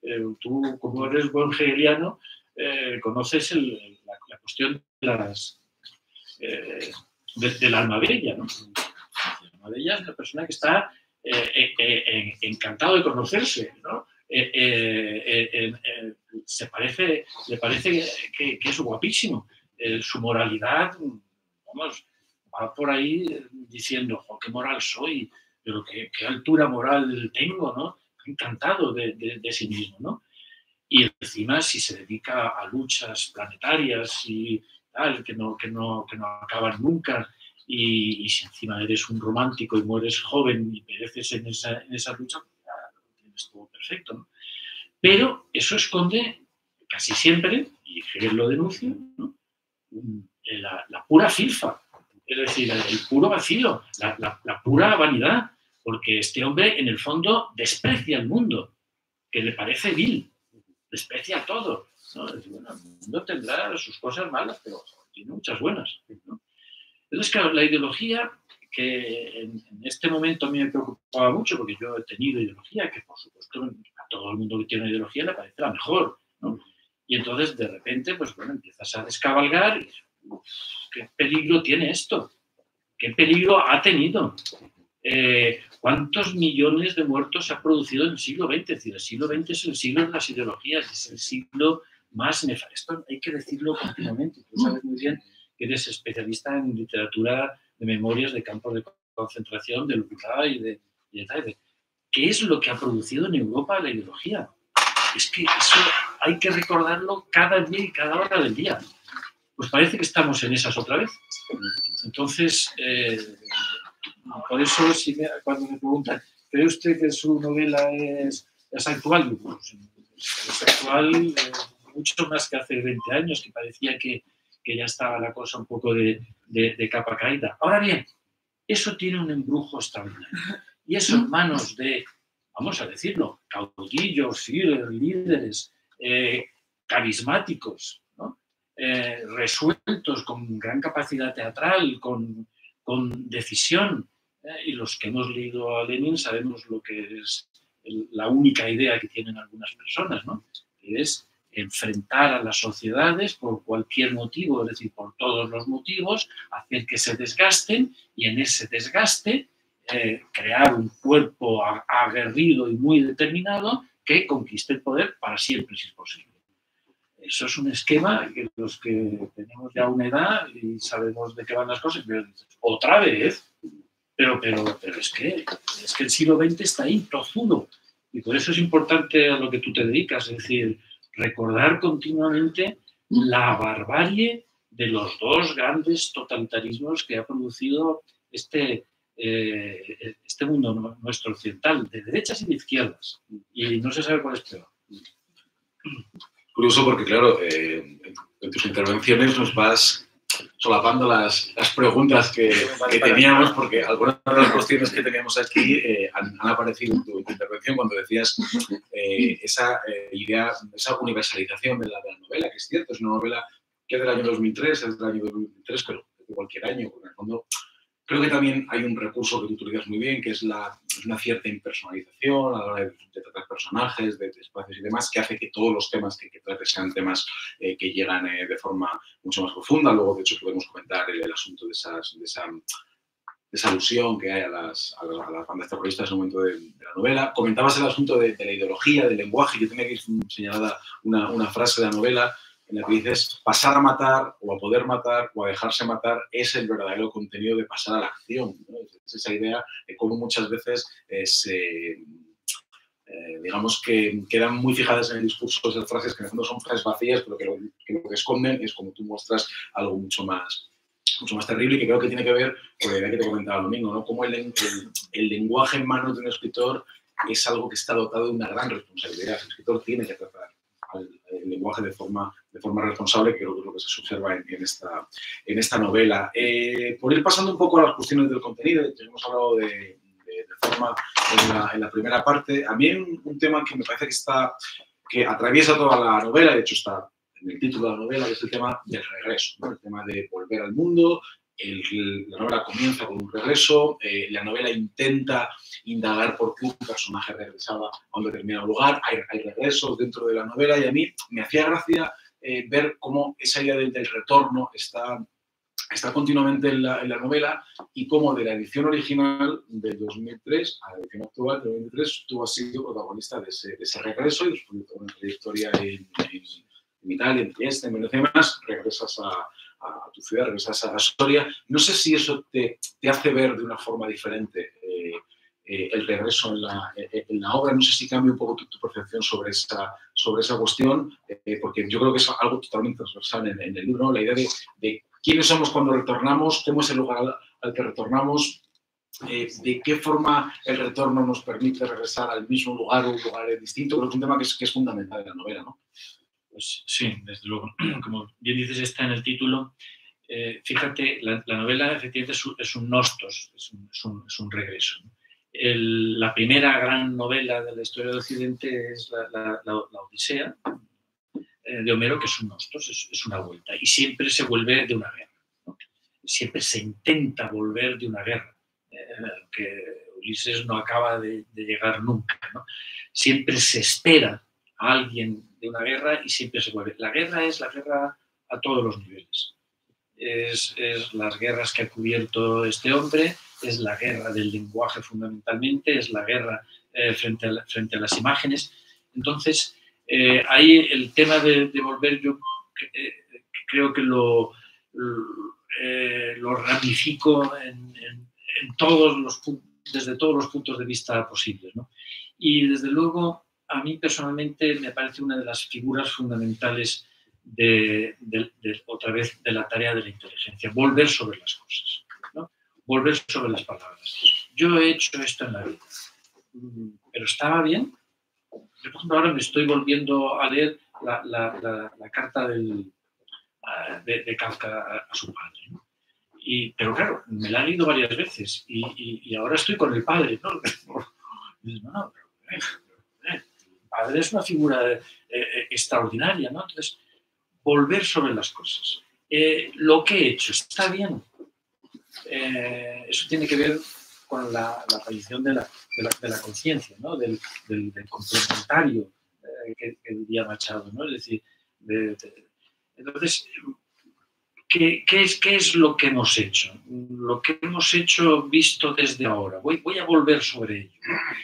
eh, tú, como eres buen hegeliano, eh, conoces el, la, la cuestión de las, eh, de, del alma bella, ¿no? El alma bella es una persona que está eh, eh, eh, encantado de conocerse, ¿no? Eh, eh, eh, eh, se parece, le parece que, que es guapísimo. Eh, su moralidad, vamos, va por ahí diciendo, oh, qué moral soy, pero qué, qué altura moral tengo, ¿no? Encantado de, de, de sí mismo, ¿no? Y encima, si se dedica a luchas planetarias y tal, que no, que no, que no acaban nunca, y, y si encima eres un romántico y mueres joven y pereces en esa, en esa lucha, es todo perfecto, ¿no? Pero eso esconde casi siempre, y Hegel lo denuncia, ¿no? la, la pura filfa, es decir, el puro vacío, la, la, la pura vanidad, porque este hombre en el fondo desprecia el mundo, que le parece vil, desprecia todo, ¿no? Es decir, bueno, el mundo tendrá sus cosas malas, pero tiene muchas buenas, ¿no? Entonces, claro, la ideología, que en, en este momento a mí me preocupaba mucho, porque yo he tenido ideología, que por supuesto a todo el mundo que tiene una ideología le parece la mejor, ¿no? Y entonces, de repente, pues bueno, empiezas a descabalgar y uf, ¿qué peligro tiene esto? ¿Qué peligro ha tenido? Eh, ¿Cuántos millones de muertos se ha producido en el siglo veinte? Es decir, el siglo veinte es el siglo de las ideologías, es el siglo más nefasto. Esto hay que decirlo continuamente. Tú sabes muy bien que eres especialista en literatura de memorias de campos de concentración, de Lula y de, y de Taibe. ¿Qué es lo que ha producido en Europa la ideología? Es que eso hay que recordarlo cada día y cada hora del día. Pues parece que estamos en esas otra vez. Entonces, eh, por eso, si me, cuando me preguntan, ¿cree usted que su novela es, es actual? Pues, es actual eh, mucho más que hace veinte años, que parecía que, que ya estaba la cosa un poco de, de, de capa caída. Ahora bien, eso tiene un embrujo extraordinario. Y eso en manos de, vamos a decirlo, caudillos, líderes, eh, carismáticos, ¿no? eh, resueltos, con gran capacidad teatral, con, con decisión. Eh, y los que hemos leído a Lenin sabemos lo que es el, la única idea que tienen algunas personas, ¿no? Que es enfrentar a las sociedades por cualquier motivo, es decir, por todos los motivos, hacer que se desgasten y en ese desgaste eh, crear un cuerpo aguerrido y muy determinado que conquiste el poder para siempre, si es posible. Eso es un esquema que los que tenemos ya una edad y sabemos de qué van las cosas, pero otra vez, pero, pero, pero es, que, es que el siglo veinte está ahí, tozudo. Y por eso es importante a lo que tú te dedicas, es decir, recordar continuamente la barbarie de los dos grandes totalitarismos que ha producido este, eh, este mundo nuestro occidental, de derechas y de izquierdas. Y no se sabe cuál es peor. Curioso porque, claro, eh, en tus intervenciones nos vas solapando las, las preguntas que, que teníamos, porque algunas de las cuestiones que teníamos aquí eh, han, han aparecido en tu, en tu intervención cuando decías eh, esa eh, idea, esa universalización de la, de la novela, que es cierto, es una novela que es del año dos mil tres, es del año dos mil tres, pero de cualquier año, porque en el fondo creo que también hay un recurso que tú utilizas muy bien, que es, la, es una cierta impersonalización a la hora de, de tratar personajes, de, de espacios y demás, que hace que todos los temas que, que trates sean temas eh, que llegan eh, de forma mucho más profunda. Luego, de hecho, podemos comentar el, el asunto de, esas, de, esa, de esa alusión que hay a las, a las, a las bandas terroristas en el momento de, de la novela. Comentabas el asunto de, de la ideología, del lenguaje. Yo tenía aquí señalada una, una frase de la novela en la que dices, pasar a matar o a poder matar o a dejarse matar es el verdadero contenido de pasar a la acción, ¿no? Es esa idea de cómo muchas veces eh, se, eh, digamos que quedan muy fijadas en el discurso esas frases que en el fondo son frases vacías, pero que lo que, lo que esconden es, como tú muestras, algo mucho más, mucho más terrible y que creo que tiene que ver con la idea que te comentaba el domingo, ¿no? Cómo el, el, el lenguaje en manos de un escritor es algo que está dotado de una gran responsabilidad. El escritor tiene que tratar el lenguaje de forma, de forma responsable, que creo que es lo que se observa en, en, esta, en esta novela. Eh, por ir pasando un poco a las cuestiones del contenido, ya hemos hablado de, de, de forma en la, en la primera parte. A mí hay un, un tema que me parece que está, que atraviesa toda la novela, de hecho está en el título de la novela, que es el tema del regreso, ¿no? El tema de volver al mundo, el, la novela comienza con un regreso, eh, la novela intenta indagar por qué un personaje regresaba a un determinado lugar, hay, hay regresos dentro de la novela y a mí me hacía gracia eh, ver cómo esa idea del, del retorno está, está continuamente en la, en la novela y cómo de la edición original del dos mil tres a la edición actual del dos mil tres tú has sido protagonista de ese, de ese regreso y después de toda una trayectoria en, en, en Italia, en Trieste, en Venecia y demás, regresas a, a tu ciudad, regresas a Soria. No sé si eso te, te hace ver de una forma diferente eh, eh, el regreso en la, en la obra. No sé si cambia un poco tu, tu percepción sobre esa, sobre esa cuestión, eh, porque yo creo que es algo totalmente transversal en, en el libro, ¿no? La idea de, de quiénes somos cuando retornamos, cómo es el lugar al, al que retornamos, eh, de qué forma el retorno nos permite regresar al mismo lugar o un lugar distinto. Creo que es un tema que es, que es fundamental en la novela, ¿no? Pues sí, desde luego. Como bien dices, está en el título. Eh, fíjate, la, la novela efectivamente es un, es un nostos, es un, es un, es un regreso, ¿no? El, la primera gran novela de la historia del Occidente es la, la, la, la Odisea eh, de Homero, que es un nostos, es, es una vuelta. Y siempre se vuelve de una guerra, ¿no? Siempre se intenta volver de una guerra, eh, que Ulises no acaba de, de llegar nunca, ¿no? Siempre se espera a alguien de una guerra y siempre se vuelve. La guerra es la guerra a todos los niveles. Es, es las guerras que ha cubierto este hombre, es la guerra del lenguaje fundamentalmente, es la guerra eh, frente, a la, frente a las imágenes. Entonces, eh, ahí el tema de, de volver, yo eh, creo que lo, lo, eh, lo ramifico en, en, en todos los, desde todos los puntos de vista posibles, ¿no? Y desde luego, a mí personalmente me parece una de las figuras fundamentales de, de, de, otra vez, de la tarea de la inteligencia, volver sobre las cosas, ¿no? Volver sobre las palabras. Yo he hecho esto en la vida, pero ¿estaba bien? Yo, por ejemplo, ahora me estoy volviendo a leer la, la, la, la carta del, de, de Kafka a, a su padre, ¿no? Y, pero claro, me la he leído varias veces y, y, y ahora estoy con el padre, ¿no? No, no, pero, eh, el padre es una figura eh, eh, extraordinaria, ¿no? Entonces, volver sobre las cosas. Eh, lo que he hecho, ¿está bien? Eh, eso tiene que ver con la, la aparición de la, de la, de la conciencia, ¿no? Del, del, del complementario eh, que, que diría Machado, ¿no? Es decir, de, de, entonces, ¿qué, qué, es, ¿qué es lo que hemos hecho? Lo que hemos hecho visto desde ahora. Voy, voy a volver sobre ello.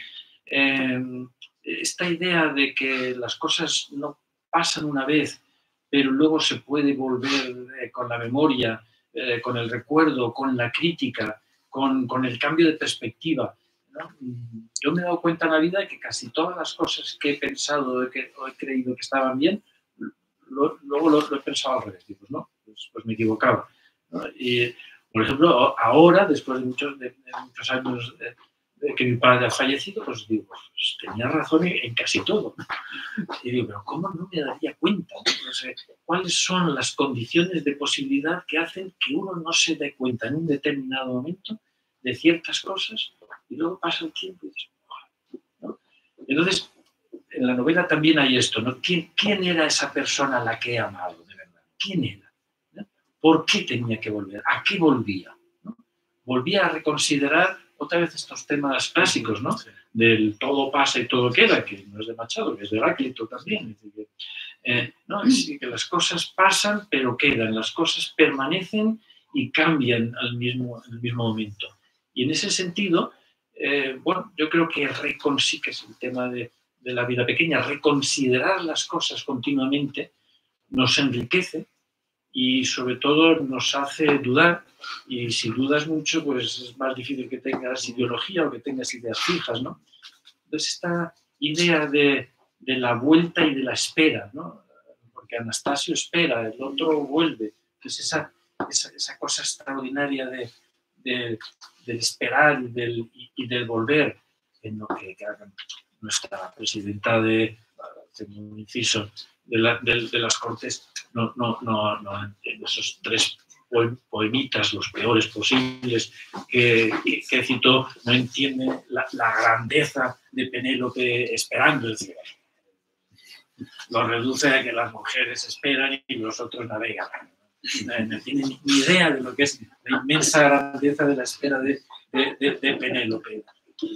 Eh, esta idea de que las cosas no pasan una vez, pero luego se puede volver eh, con la memoria, eh, con el recuerdo, con la crítica, con, con el cambio de perspectiva, ¿no? Yo me he dado cuenta en la vida de que casi todas las cosas que he pensado que, o he creído que estaban bien, lo, luego lo, lo he pensado al revés, pues, ¿no? Pues, pues me equivocaba, ¿no? Y, por ejemplo, ahora, después de muchos, de, de muchos años de, de que mi padre ha fallecido, pues digo, pues tenía razón en casi todo. Y digo, pero ¿cómo no me daría cuenta? ¿No? No sé, ¿cuáles son las condiciones de posibilidad que hacen que uno no se dé cuenta en un determinado momento de ciertas cosas y luego pasa el tiempo y dices, ¿no? Entonces, en la novela también hay esto, ¿no? ¿Quién, quién era esa persona a la que he amado, de verdad? ¿Quién era? ¿No? ¿Por qué tenía que volver? ¿A qué volvía? ¿No? Volvía a reconsiderar otra vez estos temas clásicos, ¿no? Sí. Del todo pasa y todo queda, que no es de Machado, que es de Heráclito también. Es decir, eh, ¿no? Es decir, que las cosas pasan pero quedan, las cosas permanecen y cambian al mismo, al mismo momento. Y en ese sentido, eh, bueno, yo creo que, reconsi- que es el tema de, de la vida pequeña, reconsiderar las cosas continuamente nos enriquece y sobre todo nos hace dudar, y si dudas mucho, pues es más difícil que tengas ideología o que tengas ideas fijas, ¿no? Entonces esta idea de, de la vuelta y de la espera, ¿no? Porque Anastasio espera, el otro vuelve, entonces esa, esa, esa cosa extraordinaria de, de, del esperar y del, y, y del volver, en lo que, que nuestra presidenta de, haciendo un inciso, de, la, de, de las Cortes, no, no, no, no entiende esos tres poemitas, los peores posibles, que, que, que citó, no entiende la, la grandeza de Penélope esperando, es decir, lo reduce a que las mujeres esperan y los otros navegan. no tiene ni idea de lo que es la inmensa grandeza de la esfera de, de, de, de Penélope.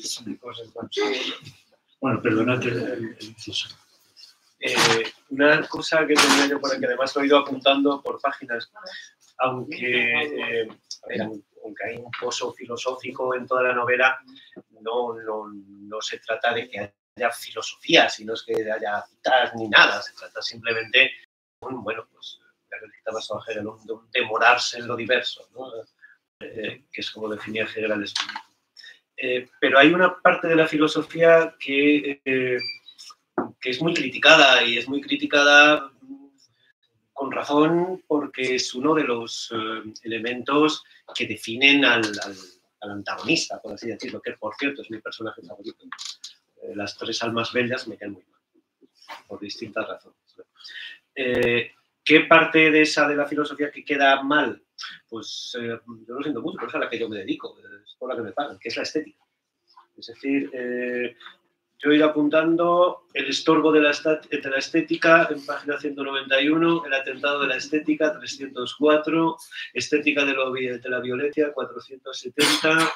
Bueno, perdonad el, el inciso. Eh, una cosa que tenía yo por aquí, que además lo he ido apuntando por páginas, aunque, eh, a ver, aunque hay un pozo filosófico en toda la novela, no, no, no se trata de que haya filosofía, sino es que haya citas ni nada, se trata simplemente de un, bueno, pues, ya que citabas a Hegel, de un demorarse en lo diverso, ¿no? eh, que es como definía Hegel al espíritu. Eh, pero hay una parte de la filosofía que, eh, que es muy criticada, y es muy criticada con razón, porque es uno de los eh, elementos que definen al, al, al antagonista, por así decirlo, que por cierto es mi personaje favorito. Eh, las tres almas bellas me caen muy mal, por distintas razones. Eh, ¿Qué parte de esa de la filosofía que queda mal? Pues eh, yo lo siento mucho, pero es a la que yo me dedico, es por la que me pagan, que es la estética. Es decir, eh, yo he ido apuntando el estorbo de la, de la estética en página ciento noventa y uno, el atentado de la estética trescientos cuatro, estética de, lo, de la violencia cuatrocientos setenta,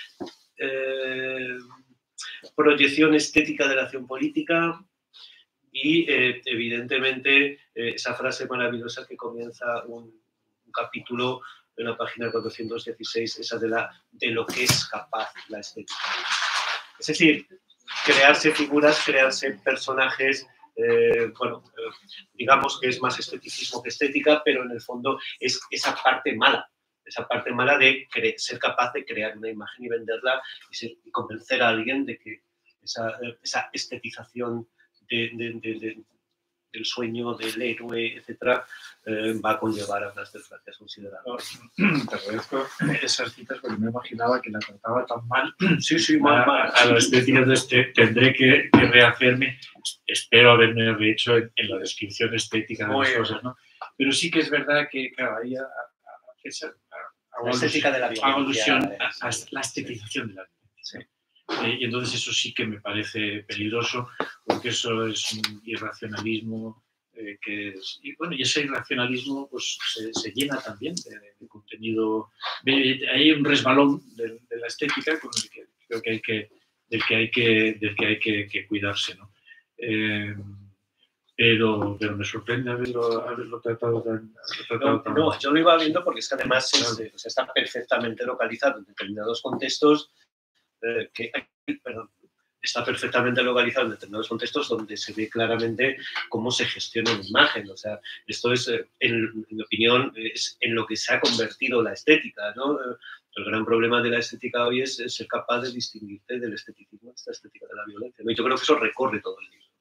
eh, proyección estética de la acción política y, eh, evidentemente, eh, esa frase maravillosa que comienza un, un capítulo en la página cuatrocientos dieciséis, esa de, la, de lo que es capaz la estética. Es decir, crearse figuras, crearse personajes, eh, bueno, eh, digamos que es más esteticismo que estética, pero en el fondo es esa parte mala, esa parte mala de ser capaz de crear una imagen y venderla y, ser, y convencer a alguien de que esa, esa estetización de, de, de, de, del sueño, del héroe, etcétera, eh, va a conllevar a unas desgracias considerables. Te agradezco esas citas porque me imaginaba que la trataba tan mal. Sí, sí, mal, mal. A, a la estética, entonces tendré que, que rehacerme. Espero haberme rehecho en, en la descripción estética de las cosas, ¿no? Pero sí que es verdad que, claro, ahí a, a, a, esa, a, la estética de la violencia. Alusión a, a la estetización de la violencia. Sí. Eh, y entonces eso sí que me parece peligroso, porque eso es un irracionalismo eh, que es, y bueno, y ese irracionalismo pues se, se llena también de, de contenido. Hay un resbalón de, de la estética con el que creo que hay que del que hay que del que hay que, que cuidarse, ¿no? Eh, pero, pero me sorprende haberlo, haberlo tratado tan, tratado no, tan no, yo lo iba viendo porque es que además claro. es, o sea, está perfectamente localizado en determinados contextos. Eh, que, perdón, está perfectamente localizado en determinados contextos donde se ve claramente cómo se gestiona una imagen. O sea, esto es, en, en mi opinión, es en lo que se ha convertido la estética, ¿no? El gran problema de la estética hoy es, es ser capaz de distinguirte del esteticismo, de esta estética de la violencia, ¿no? Y yo creo que eso recorre todo el libro.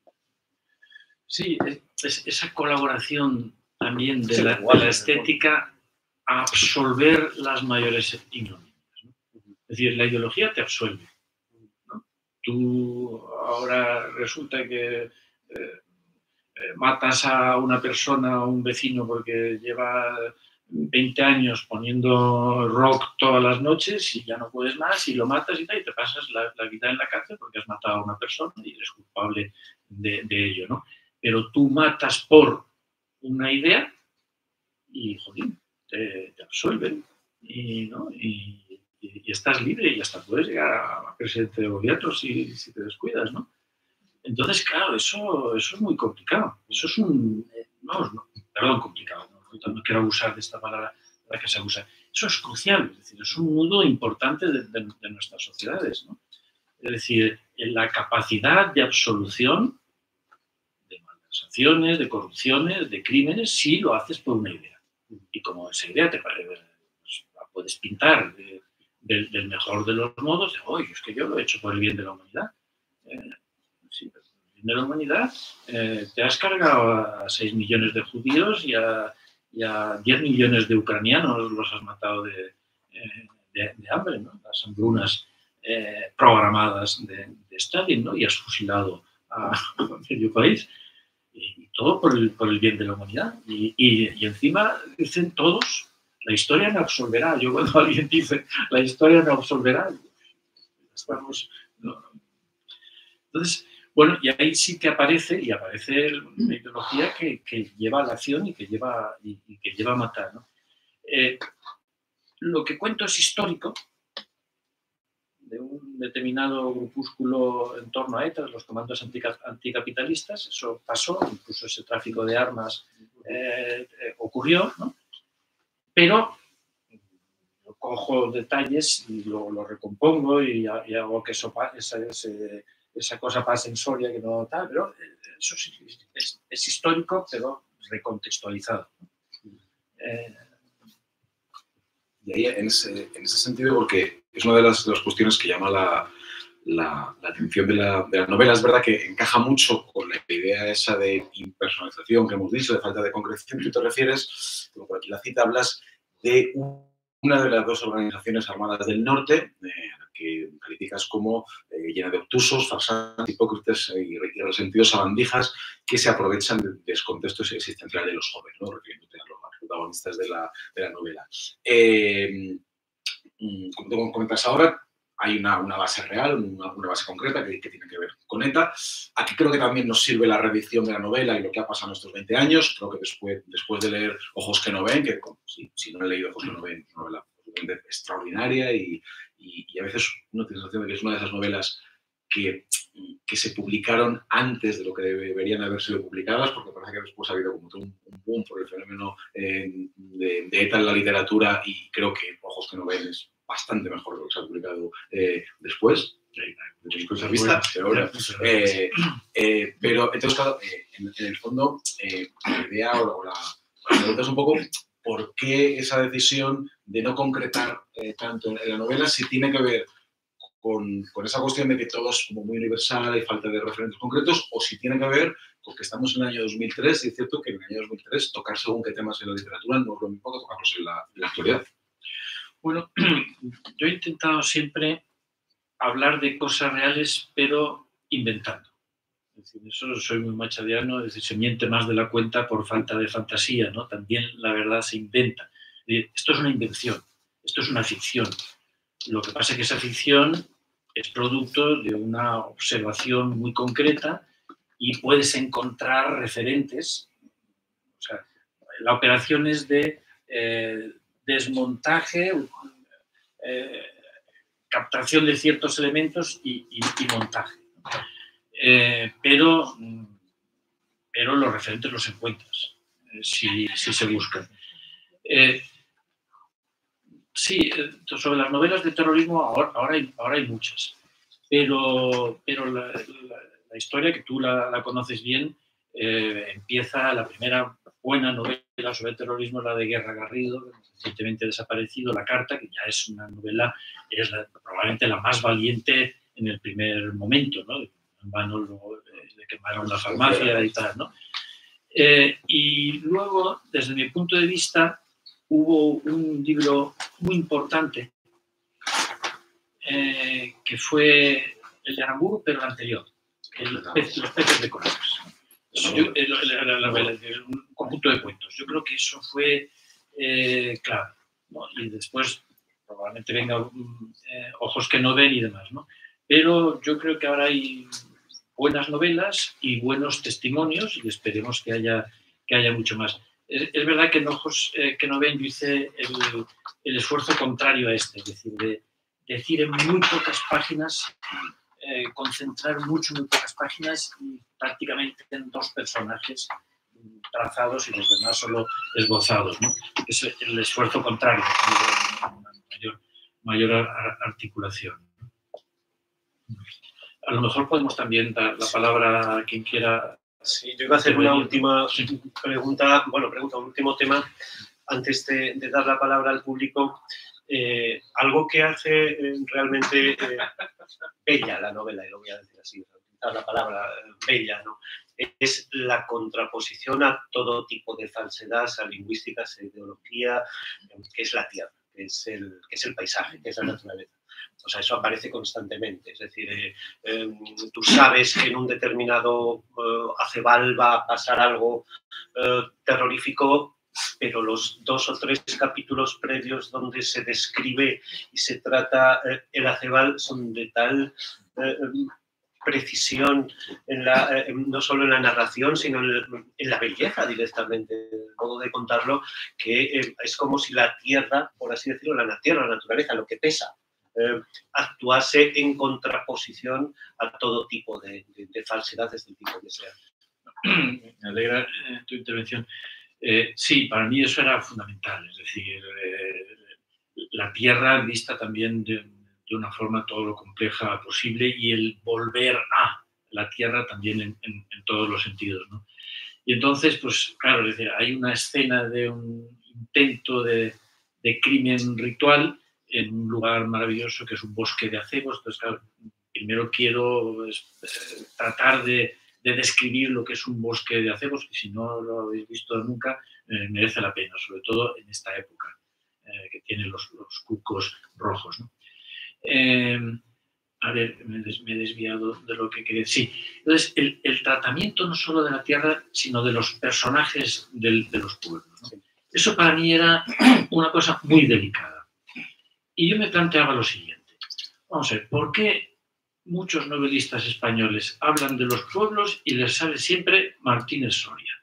Sí, es, es esa colaboración también de, sí, la, igual, de la estética a absolver las mayores ignominias. Es decir, la ideología te absuelve, ¿no? Tú ahora resulta que eh, eh, matas a una persona, a un vecino, porque lleva veinte años poniendo rock todas las noches y ya no puedes más y lo matas y tal, y te pasas la, la vida en la cárcel porque has matado a una persona y eres culpable de, de ello, ¿no? Pero tú matas por una idea y, joder, te, te absuelven y, ¿no? y y estás libre y hasta puedes llegar a presidente de gobierno si, si te descuidas, ¿no? Entonces, claro, eso, eso es muy complicado. Eso es un... No, no perdón, complicado. No, no quiero abusar de esta palabra de la que se abusa. Eso es crucial. Es decir, es un nudo importante de, de, de nuestras sociedades, ¿no? Es decir, la capacidad de absolución de malversaciones, de corrupciones, de crímenes, si lo haces por una idea. Y como esa idea te parece, pues, la puedes pintar de, Del, del mejor de los modos, de, oye, es que yo lo he hecho por el bien de la humanidad. Eh, sí, pero por el bien de la humanidad eh, te has cargado a seis millones de judíos y a, y a diez millones de ucranianos los has matado de, eh, de, de hambre, ¿no? Las hambrunas eh, programadas de, de Stalin, ¿no? Y has fusilado a, a medio país. Y, y todo por el, por el bien de la humanidad. Y, y, y encima dicen todos, la historia me absolverá. Yo cuando alguien dice, la historia me absolverá, estamos... No. Entonces, Bueno, y ahí sí que aparece, y aparece una ideología que, que lleva a la acción y que lleva, y, y que lleva a matar, ¿no? Eh, lo que cuento es histórico, de un determinado grupúsculo en torno a ETA, los comandos antica, anticapitalistas. Eso pasó, incluso ese tráfico de armas eh, eh, ocurrió, ¿no? Pero yo cojo detalles y lo, lo recompongo y, y hago que eso, esa, ese, esa cosa pase en Soria, que no tal, pero eso sí, es, es histórico, pero recontextualizado. Eh, Y ahí, en ese, en ese sentido, porque es una de las, de las cuestiones que llama la, la, la atención de la, de la novela, es verdad que encaja mucho con la idea esa de impersonalización que hemos dicho, de falta de concreción. Tú te refieres, como por aquí la cita, hablas de una de las dos organizaciones armadas del norte, eh, que calificas como eh, llena de obtusos, farsantes, hipócritas y, y resentidos sabandijas que se aprovechan del descontexto existencial de los jóvenes, ¿no? Refiriéndote a los protagonistas de la, de la novela. Eh, como tú comentas ahora, hay una, una base real, una, una base concreta que, que tiene que ver con ETA. Aquí creo que también nos sirve la reedición de la novela y lo que ha pasado en estos veinte años. Creo que después, después de leer Ojos que no ven, que si, si no he leído Ojos que no ven, es una novela extraordinaria y, y, y a veces uno tiene la sensación de que es una de esas novelas que, que se publicaron antes de lo que deberían haber sido publicadas, porque parece que después ha habido como todo un, un boom por el fenómeno eh, de, de ETA en la literatura y creo que Ojos que no ven es bastante mejor de lo que se ha publicado eh, después, desde mi punto de vista, pero, eh, eh, pero entonces, claro, eh, en, en el fondo, eh, la idea o la, la pregunta es un poco por qué esa decisión de no concretar eh, tanto en la novela, si tiene que ver con, con esa cuestión de que todo es como muy universal y falta de referentes concretos, o si tiene que ver con que estamos en el año dos mil tres y es cierto que en el año dos mil tres tocar según qué temas en la literatura no es lo mismo que tocarlos en la, en la actualidad. Bueno, yo he intentado siempre hablar de cosas reales, pero inventando. Es decir, eso soy muy machadiano, es decir, se miente más de la cuenta por falta de fantasía, ¿no? También la verdad se inventa. Es decir, esto es una invención, esto es una ficción. Lo que pasa es que esa ficción es producto de una observación muy concreta y puedes encontrar referentes. O sea, la operación es de eh, desmontaje, eh, captación de ciertos elementos y, y, y montaje. Eh, pero, pero los referentes los encuentras, eh, si, si se buscan. Eh, sí, sobre las novelas de terrorismo ahora, ahora, hay, ahora hay muchas, pero, pero la, la, la historia, que tú la, la conoces bien, eh, empieza, la primera buena novela sobre el terrorismo es la de Guerra Garrido, recientemente desaparecido, La Carta, que ya es una novela, es la, probablemente la más valiente en el primer momento, ¿no? En vano luego le quemaron la farmacia y tal, ¿no? Eh, y luego, desde mi punto de vista, hubo un libro muy importante eh, que fue el de Aramburu, pero el anterior, el, Los peces de colores. Yo, el, el, el, el, un conjunto de cuentos. Yo creo que eso fue eh, clave, ¿no? Y después probablemente venga eh, Ojos que no ven y demás, ¿no? Pero yo creo que ahora hay buenas novelas y buenos testimonios y esperemos que haya, que haya mucho más. Es, es verdad que en Ojos eh, que no ven yo hice el, el esfuerzo contrario a este, es decir, de decir en muy pocas páginas, eh, concentrar mucho en muy pocas páginas y prácticamente en dos personajes trazados y los demás solo esbozados, ¿no? Es el esfuerzo contrario, una mayor, mayor articulación. A lo mejor podemos también dar la palabra a quien quiera. Sí, yo iba a hacer una última pregunta, bueno, pregunta, un último tema antes de, de dar la palabra al público. Eh, algo que hace eh, realmente eh, bella la novela, y lo voy a decir así, utilizar la palabra bella, ¿no? Es la contraposición a todo tipo de falsedad, a lingüística, a ideología, que es la tierra, que es el, que es el paisaje, que es la naturaleza. O sea, eso aparece constantemente. Es decir, eh, eh, tú sabes que en un determinado eh, acebal va a pasar algo eh, terrorífico, pero los dos o tres capítulos previos donde se describe y se trata eh, el acebal son de tal eh, precisión, en la, eh, no solo en la narración, sino en, en la belleza directamente, el modo de contarlo, que eh, es como si la tierra, por así decirlo, la tierra, la naturaleza, lo que pesa, eh, actuase en contraposición a todo tipo de, de, de falsedades del tipo que sea. Me alegra eh, tu intervención. Eh, sí, para mí eso era fundamental, es decir, eh, la tierra vista también de, de una forma todo lo compleja posible y el volver a la tierra también en, en, en todos los sentidos, ¿no? Y entonces, pues claro, es decir, hay una escena de un intento de, de crimen ritual en un lugar maravilloso que es un bosque de acebos. Entonces, claro, primero quiero eh, tratar de de describir lo que es un bosque de acebos, que si no lo habéis visto nunca, eh, merece la pena, sobre todo en esta época, eh, que tiene los, los cucos rojos, ¿no? Eh, a ver, me, des, me he desviado de lo que quería decir. Sí, entonces, el, el tratamiento no solo de la tierra, sino de los personajes del, de los pueblos, ¿no? Eso para mí era una cosa muy delicada. Y yo me planteaba lo siguiente. Vamos a ver, ¿por qué muchos novelistas españoles hablan de los pueblos y les sale siempre Martínez Soria?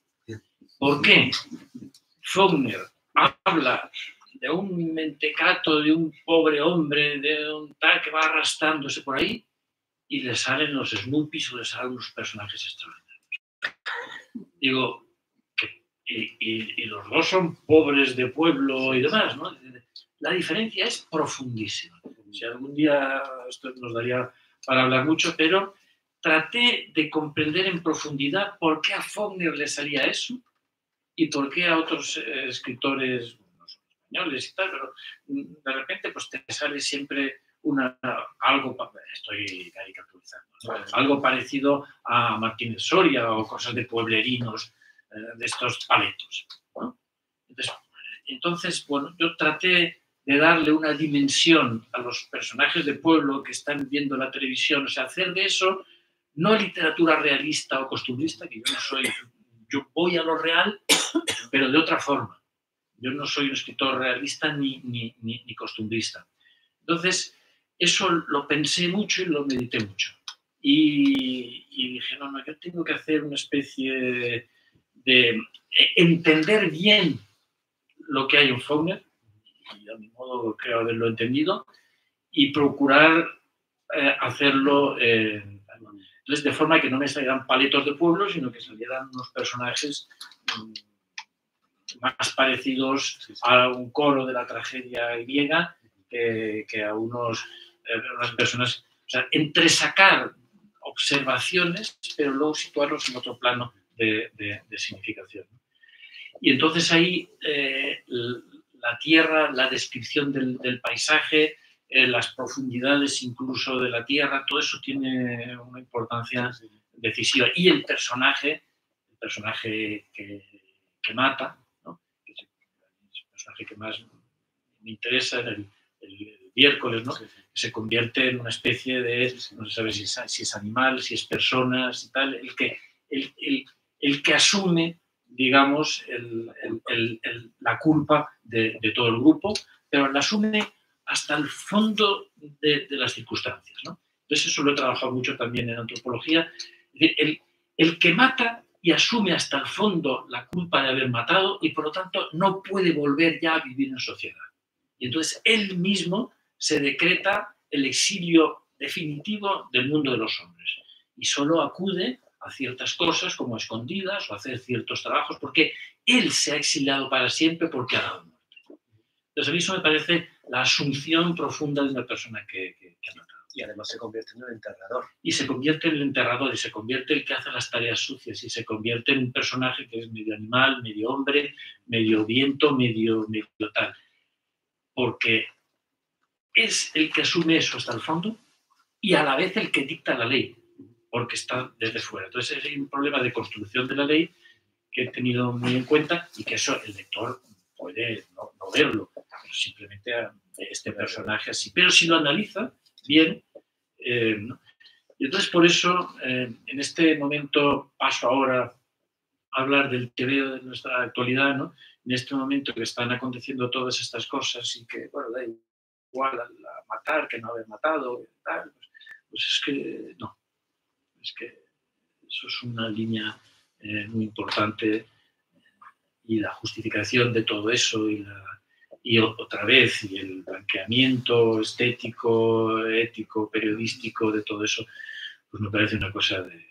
¿Por qué Faulkner habla de un mentecato, de un pobre hombre, de un tal que va arrastrándose por ahí y le salen los Snoopies o le salen los personajes extraordinarios? Digo, que, y, y, y los dos son pobres de pueblo y demás, ¿no? La diferencia es profundísima. Si algún día esto nos daría para hablar mucho, pero traté de comprender en profundidad por qué a Faulkner le salía eso y por qué a otros eh, escritores, no son españoles y tal, pero de repente pues te sale siempre una, algo, estoy caricaturizando, ¿no? Algo parecido a Martínez Soria o cosas de pueblerinos, eh, de estos paletos, ¿no? Entonces, entonces, bueno, yo traté de darle una dimensión a los personajes de pueblo que están viendo la televisión, o sea, hacer de eso no literatura realista o costumbrista, que yo no soy, yo voy a lo real, pero de otra forma. Yo no soy un escritor realista ni, ni, ni, ni costumbrista. Entonces, eso lo pensé mucho y lo medité mucho. Y, y dije, no, no, yo tengo que hacer una especie de, de entender bien lo que hay en Faulkner, y a mi modo creo haberlo entendido, y procurar eh, hacerlo, eh, entonces, de forma que no me salieran paletos de pueblo, sino que salieran unos personajes um, más parecidos a un coro de la tragedia griega que, que a unos, eh, unas personas, o sea, entresacar observaciones, pero luego situarlos en otro plano de, de, de significación. Y entonces ahí eh, la tierra, la descripción del, del paisaje, eh, las profundidades incluso de la tierra, todo eso tiene una importancia decisiva. Y el personaje, el personaje que, que mata, ¿no? Que es el personaje que más me interesa, el, el miércoles, ¿no? Que se convierte en una especie de, no se sabe si es, si es animal, si es persona, si tal, el que, el, el, el que asume, digamos, el, el, el, el, la culpa de, de todo el grupo, pero la asume hasta el fondo de, de las circunstancias, ¿no? Entonces eso lo he trabajado mucho también en antropología. Es decir, el, el que mata y asume hasta el fondo la culpa de haber matado y por lo tanto no puede volver ya a vivir en sociedad. Y entonces él mismo se decreta el exilio definitivo del mundo de los hombres y solo acude a ciertas cosas como escondidas o hacer ciertos trabajos porque él se ha exiliado para siempre porque ha dado muerte. Entonces a mí eso me parece la asunción profunda de una persona que, que, que ha matado. Y además se convierte en el enterrador. Y se convierte en el enterrador y se convierte en el que hace las tareas sucias y se convierte en un personaje que es medio animal, medio hombre, medio viento, medio, medio tal. Porque es el que asume eso hasta el fondo y a la vez el que dicta la ley, porque está desde fuera. Entonces hay un problema de construcción de la ley que he tenido muy en cuenta y que eso el lector puede no, no verlo, pero simplemente este personaje así. Pero si lo analiza bien, eh, ¿no? Y entonces por eso eh, en este momento paso ahora a hablar del T V O de nuestra actualidad, ¿no? En este momento que están aconteciendo todas estas cosas y que, bueno, da igual a, a matar que no haber matado, tal, pues, pues es que no. Es que eso es una línea eh, muy importante y la justificación de todo eso y, la, y otra vez y el blanqueamiento estético, ético, periodístico de todo eso, pues me parece una cosa de...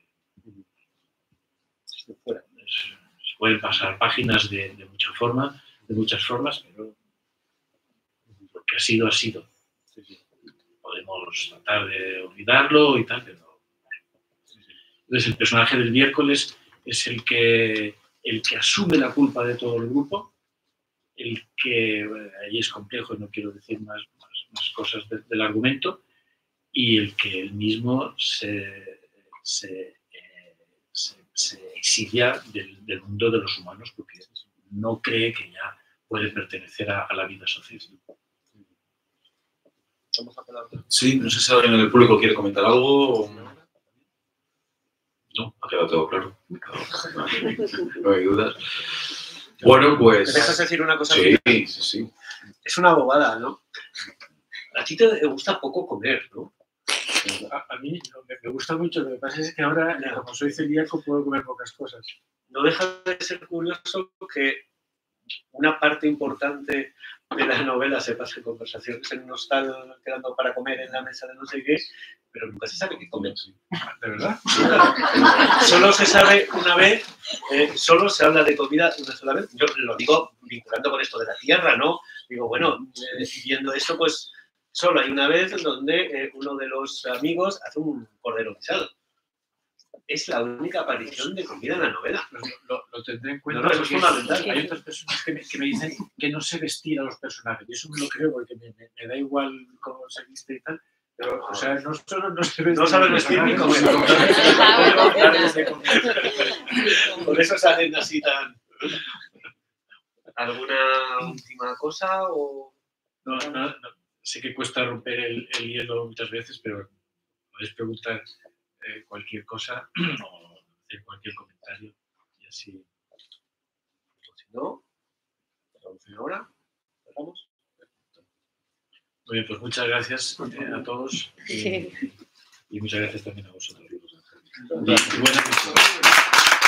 Se pueden pasar páginas de, de mucha forma, de muchas formas, pero lo que ha sido, ha sido. Podemos tratar de olvidarlo y tal, pero... Entonces el personaje del miércoles es el que, el que asume la culpa de todo el grupo, el que, bueno, ahí es complejo y no quiero decir más, más, más cosas de, del argumento, y el que él mismo se, se, eh, se, se exilia del, del mundo de los humanos porque no cree que ya puede pertenecer a, a la vida social. Sí, no sé si alguien en el público quiere comentar algo. O... No, ha quedado todo claro. No hay dudas. Bueno, pues... ¿Me dejas decir una cosa? Sí, sí, sí. Es una bobada, ¿no? A ti te gusta poco comer, ¿no? A, a mí no, me, me gusta mucho. Lo que pasa es que ahora, como soy celíaco, puedo comer pocas cosas. No deja de ser curioso que una parte importante de la novela se pase en conversaciones en un hostal quedando para comer en la mesa de no sé qué, pero nunca se sabe qué comen. ¿De verdad? Solo se sabe una vez, eh, solo se habla de comida una sola vez. Yo lo digo vinculando con esto de la tierra, ¿no? Digo, bueno, eh, viendo esto, pues solo hay una vez donde eh, uno de los amigos hace un cordero guisado. Es la única aparición de comida en la novela. Lo, lo, lo tendré en cuenta. No, no, eso es fundamental. Hay otras personas que me, que me dicen que no sé vestir a los personajes. Y eso me lo creo porque me, me, me da igual cómo se viste y tal. Pero, o sea, no solo no sé vestir. No sabes vestir ni comer. Por eso salen así tan... ¿Alguna última cosa o...? No, no, no. Sé que cuesta romper el, el hielo muchas veces, pero podéis preguntar eh, cualquier cosa o hacer cualquier comentario y así. Si no, ahora, ¿vamos? Muy bien, pues muchas gracias eh, a todos y, y muchas gracias también a vosotros. Y buenas noches.